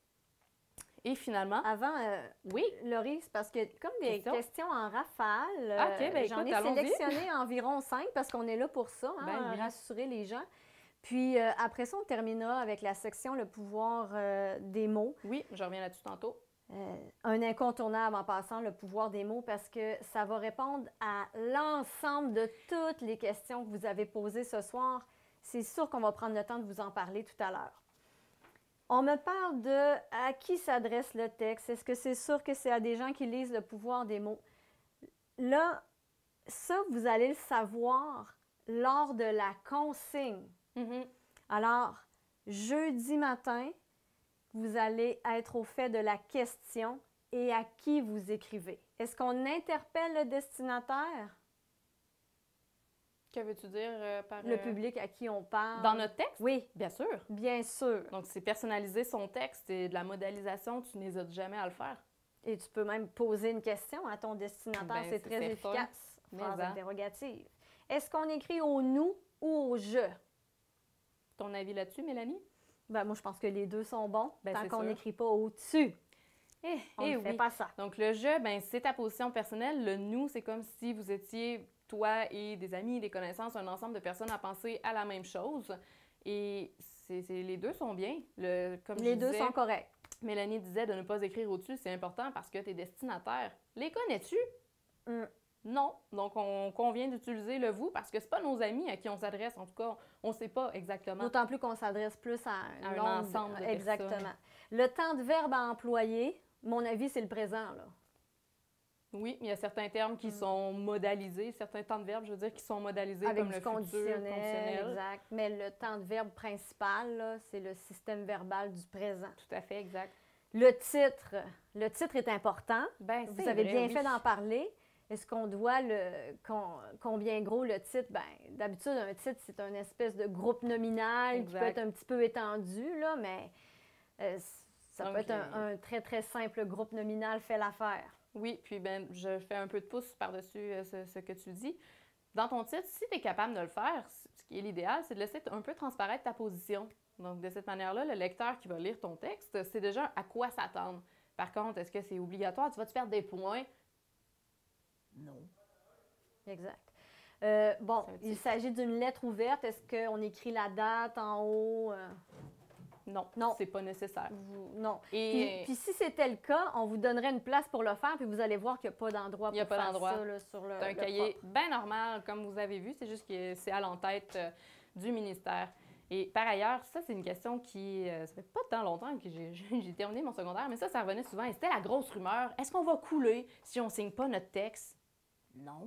Et finalement... Avant, oui, Laurie, c'est parce que comme des questions en rafale, j'en ai allons-y. sélectionné environ 5 parce qu'on est là pour ça, Oui. rassurer les gens. Puis après ça, on terminera avec la section Le pouvoir des mots. Oui, je reviens là-dessus tantôt. Un incontournable en passant, le pouvoir des mots, parce que ça va répondre à l'ensemble de toutes les questions que vous avez posées ce soir. C'est sûr qu'on va prendre le temps de vous en parler tout à l'heure. On me parle de à qui s'adresse le texte. Est-ce que c'est sûr que c'est à des gens qui lisent le pouvoir des mots? Là, ça, vous allez le savoir lors de la consigne. Alors, jeudi matin, vous allez être au fait de la question et à qui vous écrivez. Est-ce qu'on interpelle le destinataire? Que veux-tu dire par... Le public à qui on parle. Dans notre texte? Oui. Bien sûr. Bien sûr. Donc, c'est personnaliser son texte et de la modélisation, tu n'hésites jamais à le faire. Et tu peux même poser une question à ton destinataire. C'est très efficace. Phrase interrogative. Est-ce qu'on écrit au « nous » ou au « je ». Ton avis là-dessus, Mélanie? Moi, je pense que les deux sont bons, tant qu'on sûr. n'écrit pas au-dessus. On ne fait pas ça. Donc, le « je », c'est ta position personnelle. Le « nous », c'est comme si vous étiez, toi et des amis, des connaissances, un ensemble de personnes à penser à la même chose. Et les deux sont bien. Comme les deux sont corrects. Mélanie disait de ne pas écrire au-dessus, c'est important parce que tes destinataires, les connais-tu? Non. Donc, on convient d'utiliser le « vous » parce que ce pas nos amis à qui on s'adresse. En tout cas, on ne sait pas exactement. D'autant plus qu'on s'adresse plus à un ensemble de exactement. personnes. Le temps de verbe à employer, mon avis, c'est le présent, là. Oui, il y a certains termes qui sont modalisés, certains temps de verbe, je veux dire, qui sont modalisés avec comme du le futur, conditionnel. Exact. Mais le temps de verbe principal, là, c'est le système verbal du présent. Tout à fait, exact. Le titre est important. Ben, Vous c'est avez vrai, bien oui. fait d'en parler. Est-ce qu'on doit combien gros le titre? Ben, d'habitude, un titre, c'est une espèce de groupe nominal qui peut Exact. être un petit peu étendu, là, mais euh, ça Donc, peut être un très, très simple groupe nominal fait l'affaire. Oui, puis ben, je fais un peu de pouce par-dessus ce que tu dis. Dans ton titre, si tu es capable de le faire, ce qui est l'idéal, c'est de laisser un peu transparaître ta position. Donc, de cette manière-là, le lecteur qui va lire ton texte, c'est déjà à quoi s'attendre. Par contre, est-ce que c'est obligatoire? Tu vas-tu perdre des points? Non. Exact. Bon, C'est un il titre. s'agit d'une lettre ouverte. Est-ce qu'on écrit la date en haut? Non, Non. c'est pas nécessaire. Non. Et Puis si c'était le cas, on vous donnerait une place pour le faire, puis vous allez voir qu'il n'y a pas d'endroit Il y a pour pas faire d'endroit. ça là, sur le c'est un le cahier propre. bien normal, comme vous avez vu, c'est juste que c'est à l'entête du ministère. Et par ailleurs, ça, c'est une question qui, ça fait pas tant longtemps que j'ai terminé mon secondaire, mais ça revenait souvent. Et c'était la grosse rumeur. Est-ce qu'on va couler si on signe pas notre texte? Non.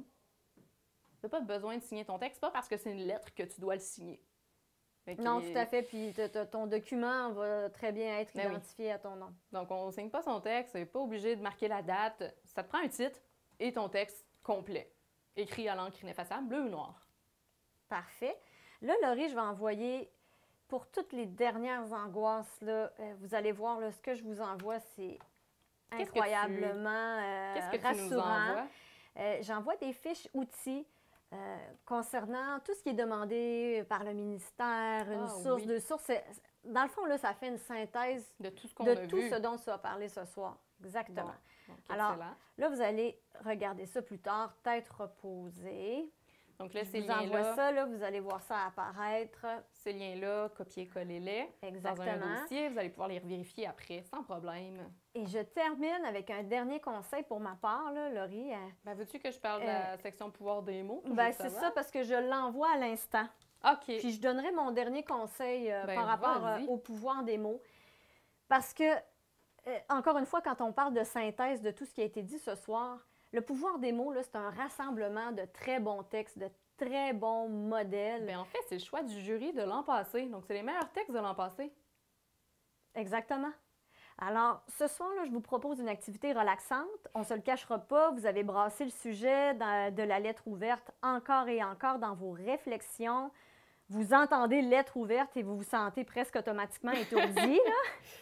Tu n'as pas besoin de signer ton texte, pas parce que c'est une lettre que tu dois le signer. Fait que- Non, tout à fait. Puis ton document va très bien être Ben oui. identifié à ton nom. Donc, on ne signe pas son texte, on n'est pas obligé de marquer la date. Ça te prend un titre et ton texte complet, écrit à l'encre ineffaçable, bleu ou noir. Parfait. Là, Laurie, je vais envoyer pour toutes les dernières angoisses. Là, vous allez voir, là, ce que je vous envoie, c'est Qu'est-ce que tu- incroyablement Qu'est-ce que tu nous rassurant. envoies? J'envoie des fiches outils concernant tout ce qui est demandé par le ministère, une Ah, source, oui. deux sources. Dans le fond, là, ça fait une synthèse De tout ce qu'on de a tout vu. ce dont tu as parlé ce soir. Exactement. Donc, Alors, excellent. Là, vous allez regarder ça plus tard, tête reposée. Donc là, Je ces vous envoie liens-là, ça, là, vous allez voir ça apparaître. ces liens-là, copier-coller-les dans un Exactement. dossier. Vous allez pouvoir les vérifier après, sans problème. Et je termine avec un dernier conseil pour ma part, là, Laurie. Ben, veux-tu que je parle de la section pouvoir des mots? Ben, c'est ça, parce que je l'envoie à l'instant. OK. Puis je donnerai mon dernier conseil Ben, par rapport vas-y. au pouvoir des mots. Parce que, encore une fois, quand on parle de synthèse de tout ce qui a été dit ce soir, le pouvoir des mots, là, c'est un rassemblement de très bons textes, de très bons modèles. Ben, en fait, c'est le choix du jury de l'an passé. Donc, c'est les meilleurs textes de l'an passé. Exactement. Alors, ce soir, là, je vous propose une activité relaxante. On ne se le cachera pas, vous avez brassé le sujet de la lettre ouverte encore et encore dans vos réflexions. Vous entendez lettre ouverte et vous vous sentez presque automatiquement étourdi, là.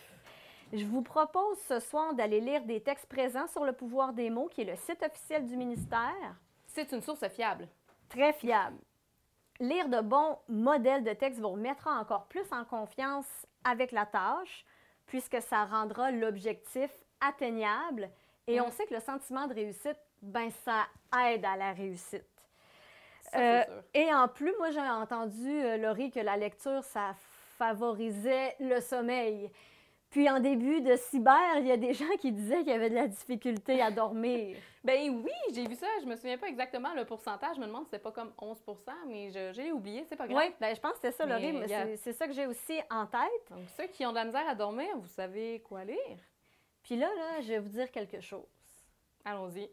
Je vous propose ce soir d'aller lire des textes présents sur le pouvoir des mots, qui est le site officiel du ministère. C'est une source fiable. Très fiable. Lire de bons modèles de texte vous mettra encore plus en confiance avec la tâche, puisque ça rendra l'objectif atteignable. Et on sait que le sentiment de réussite, ben ça aide à la réussite. Ça, c'est sûr. Et en plus, moi, j'ai entendu, Laurie, que la lecture, ça favorisait le sommeil. Puis en début de cyber, il y a des gens qui disaient qu'il y avait de la difficulté à dormir. Ben oui, j'ai vu ça. Je me souviens pas exactement le pourcentage. Je me demande si c'était pas comme 11 mais je l'ai oublié. C'est pas grave. Oui, ben, je pense que c'était ça, Mais, Laurie, mais regarde. c'est ça que j'ai aussi en tête. Donc, ceux qui ont de la misère à dormir, vous savez quoi lire? Puis là, je vais vous dire quelque chose. Allons-y.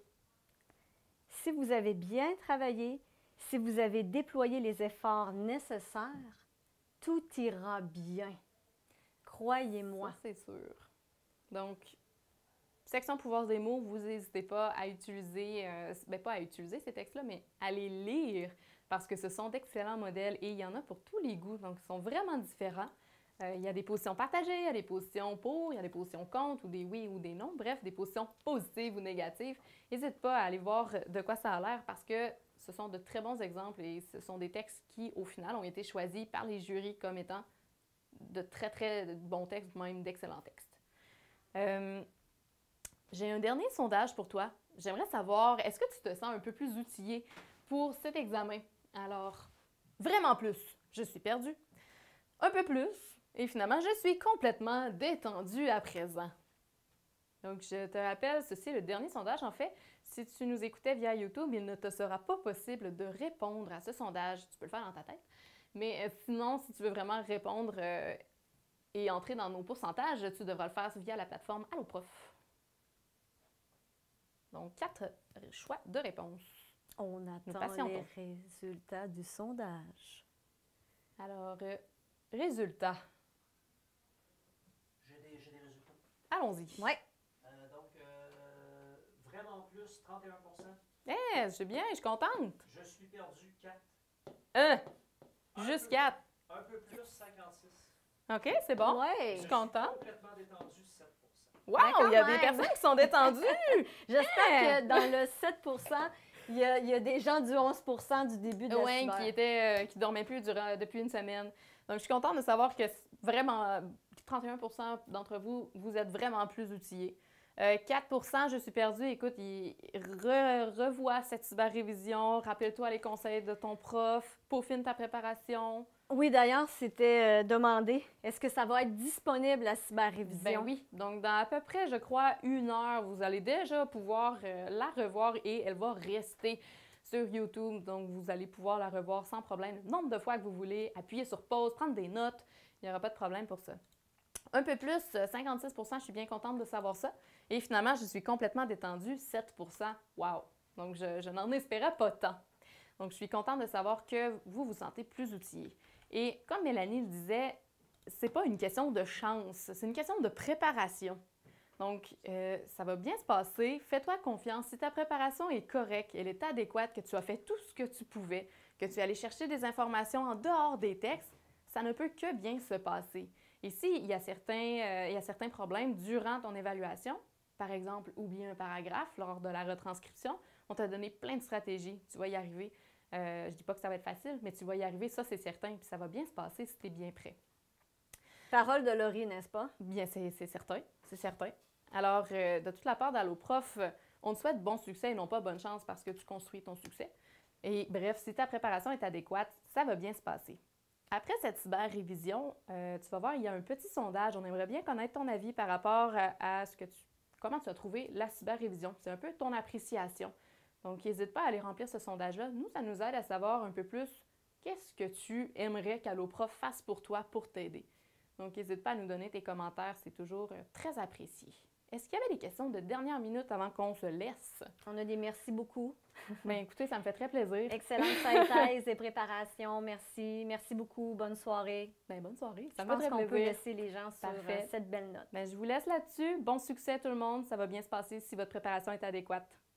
Si vous avez bien travaillé, si vous avez déployé les efforts nécessaires, tout ira bien. Croyez-moi. Ça, c'est sûr. Donc, section pouvoir des mots, vous n'hésitez pas à utiliser, pas à utiliser ces textes-là, mais à les lire parce que ce sont d'excellents modèles et il y en a pour tous les goûts. Donc, ils sont vraiment différents. Il y a des positions partagées, il y a des positions pour, il y a des positions contre ou des oui ou des non. Bref, des positions positives ou négatives. N'hésite pas à aller voir de quoi ça a l'air parce que ce sont de très bons exemples et ce sont des textes qui, au final, ont été choisis par les jurys comme étant de très, très bons textes, même d'excellents textes. J'ai un dernier sondage pour toi. J'aimerais savoir, est-ce que tu te sens un peu plus outillé pour cet examen? Alors, vraiment plus. Je suis perdue. Un peu plus. Et finalement, je suis complètement détendue à présent. Donc, je te rappelle, ceci est le dernier sondage. En fait, si tu nous écoutais via YouTube, il ne te sera pas possible de répondre à ce sondage. Tu peux le faire dans ta tête. Mais sinon, si tu veux vraiment répondre et entrer dans nos pourcentages, tu devras le faire via la plateforme AlloProf. Donc, 4 choix de réponse. On attend patientons. les résultats du sondage. Alors, résultat. J'ai des résultats. Allons-y. Oui. Donc, vraiment plus, 31%. C'est bien, je suis contente. Je suis perdu, 4. Juste 4. Un peu plus, 56. OK, c'est bon. Ouais. Je suis contente. Complètement détendu, 7%. Wow, quand il y a des même. personnes qui sont détendues. J'espère que dans le 7 il y a des gens du 11 du début de la Oui, cyber. qui dormaient plus depuis une semaine. Donc, je suis contente de savoir que vraiment, 31 d'entre vous, vous êtes vraiment plus outillés. 4 je suis perdue. Écoute, revois cette cyber-révision. Rappelle-toi les conseils de ton prof. Peaufine ta préparation. Oui, d'ailleurs, c'était demandé. Est-ce que ça va être disponible, la cyber-révision? Ben oui. Donc, dans à peu près, je crois, 1 heure, vous allez déjà pouvoir la revoir et elle va rester sur YouTube. Donc, vous allez pouvoir la revoir sans problème. Le nombre de fois que vous voulez, appuyer sur pause, prendre des notes. Il n'y aura pas de problème pour ça. Un peu plus, 56 je suis bien contente de savoir ça. Et finalement, je suis complètement détendue, 7 wow! Donc, je n'en espérais pas tant. Donc, je suis contente de savoir que vous vous sentez plus outillés. Et comme Mélanie le disait, c'est pas une question de chance, c'est une question de préparation. Donc, ça va bien se passer. Fais-toi confiance. Si ta préparation est correcte, elle est adéquate, que tu as fait tout ce que tu pouvais, que tu es allé chercher des informations en dehors des textes, ça ne peut que bien se passer. Ici, il y a certains problèmes durant ton évaluation. Par exemple, oublie un paragraphe lors de la retranscription. On t'a donné plein de stratégies. Tu vas y arriver. Je ne dis pas que ça va être facile, mais tu vas y arriver, ça c'est certain. Puis ça va bien se passer si tu es bien prêt. Parole de Laurie, n'est-ce pas? Bien, c'est certain, c'est certain. Alors, de toute la part d'Alloprof, on te souhaite bon succès et non pas bonne chance parce que tu construis ton succès. Et bref, si ta préparation est adéquate, ça va bien se passer. Après cette cyber-révision, tu vas voir, il y a un petit sondage. On aimerait bien connaître ton avis par rapport à comment tu as trouvé la cyber-révision. C'est un peu ton appréciation. Donc, n'hésite pas à aller remplir ce sondage-là. Nous, ça nous aide à savoir un peu plus qu'est-ce que tu aimerais qu'Alloprof fasse pour toi pour t'aider. Donc, n'hésite pas à nous donner tes commentaires. C'est toujours très apprécié. Est-ce qu'il y avait des questions de dernière minute avant qu'on se laisse? On a des merci beaucoup. Bien, écoutez, ça me fait très plaisir. Excellente synthèse et préparation. Merci. Merci beaucoup. Bonne soirée. Bien, bonne soirée. Ça Je me fait pense très qu'on plaisir. peut laisser les gens sur Parfait. cette belle note. Bien, je vous laisse là-dessus. Bon succès tout le monde. Ça va bien se passer si votre préparation est adéquate.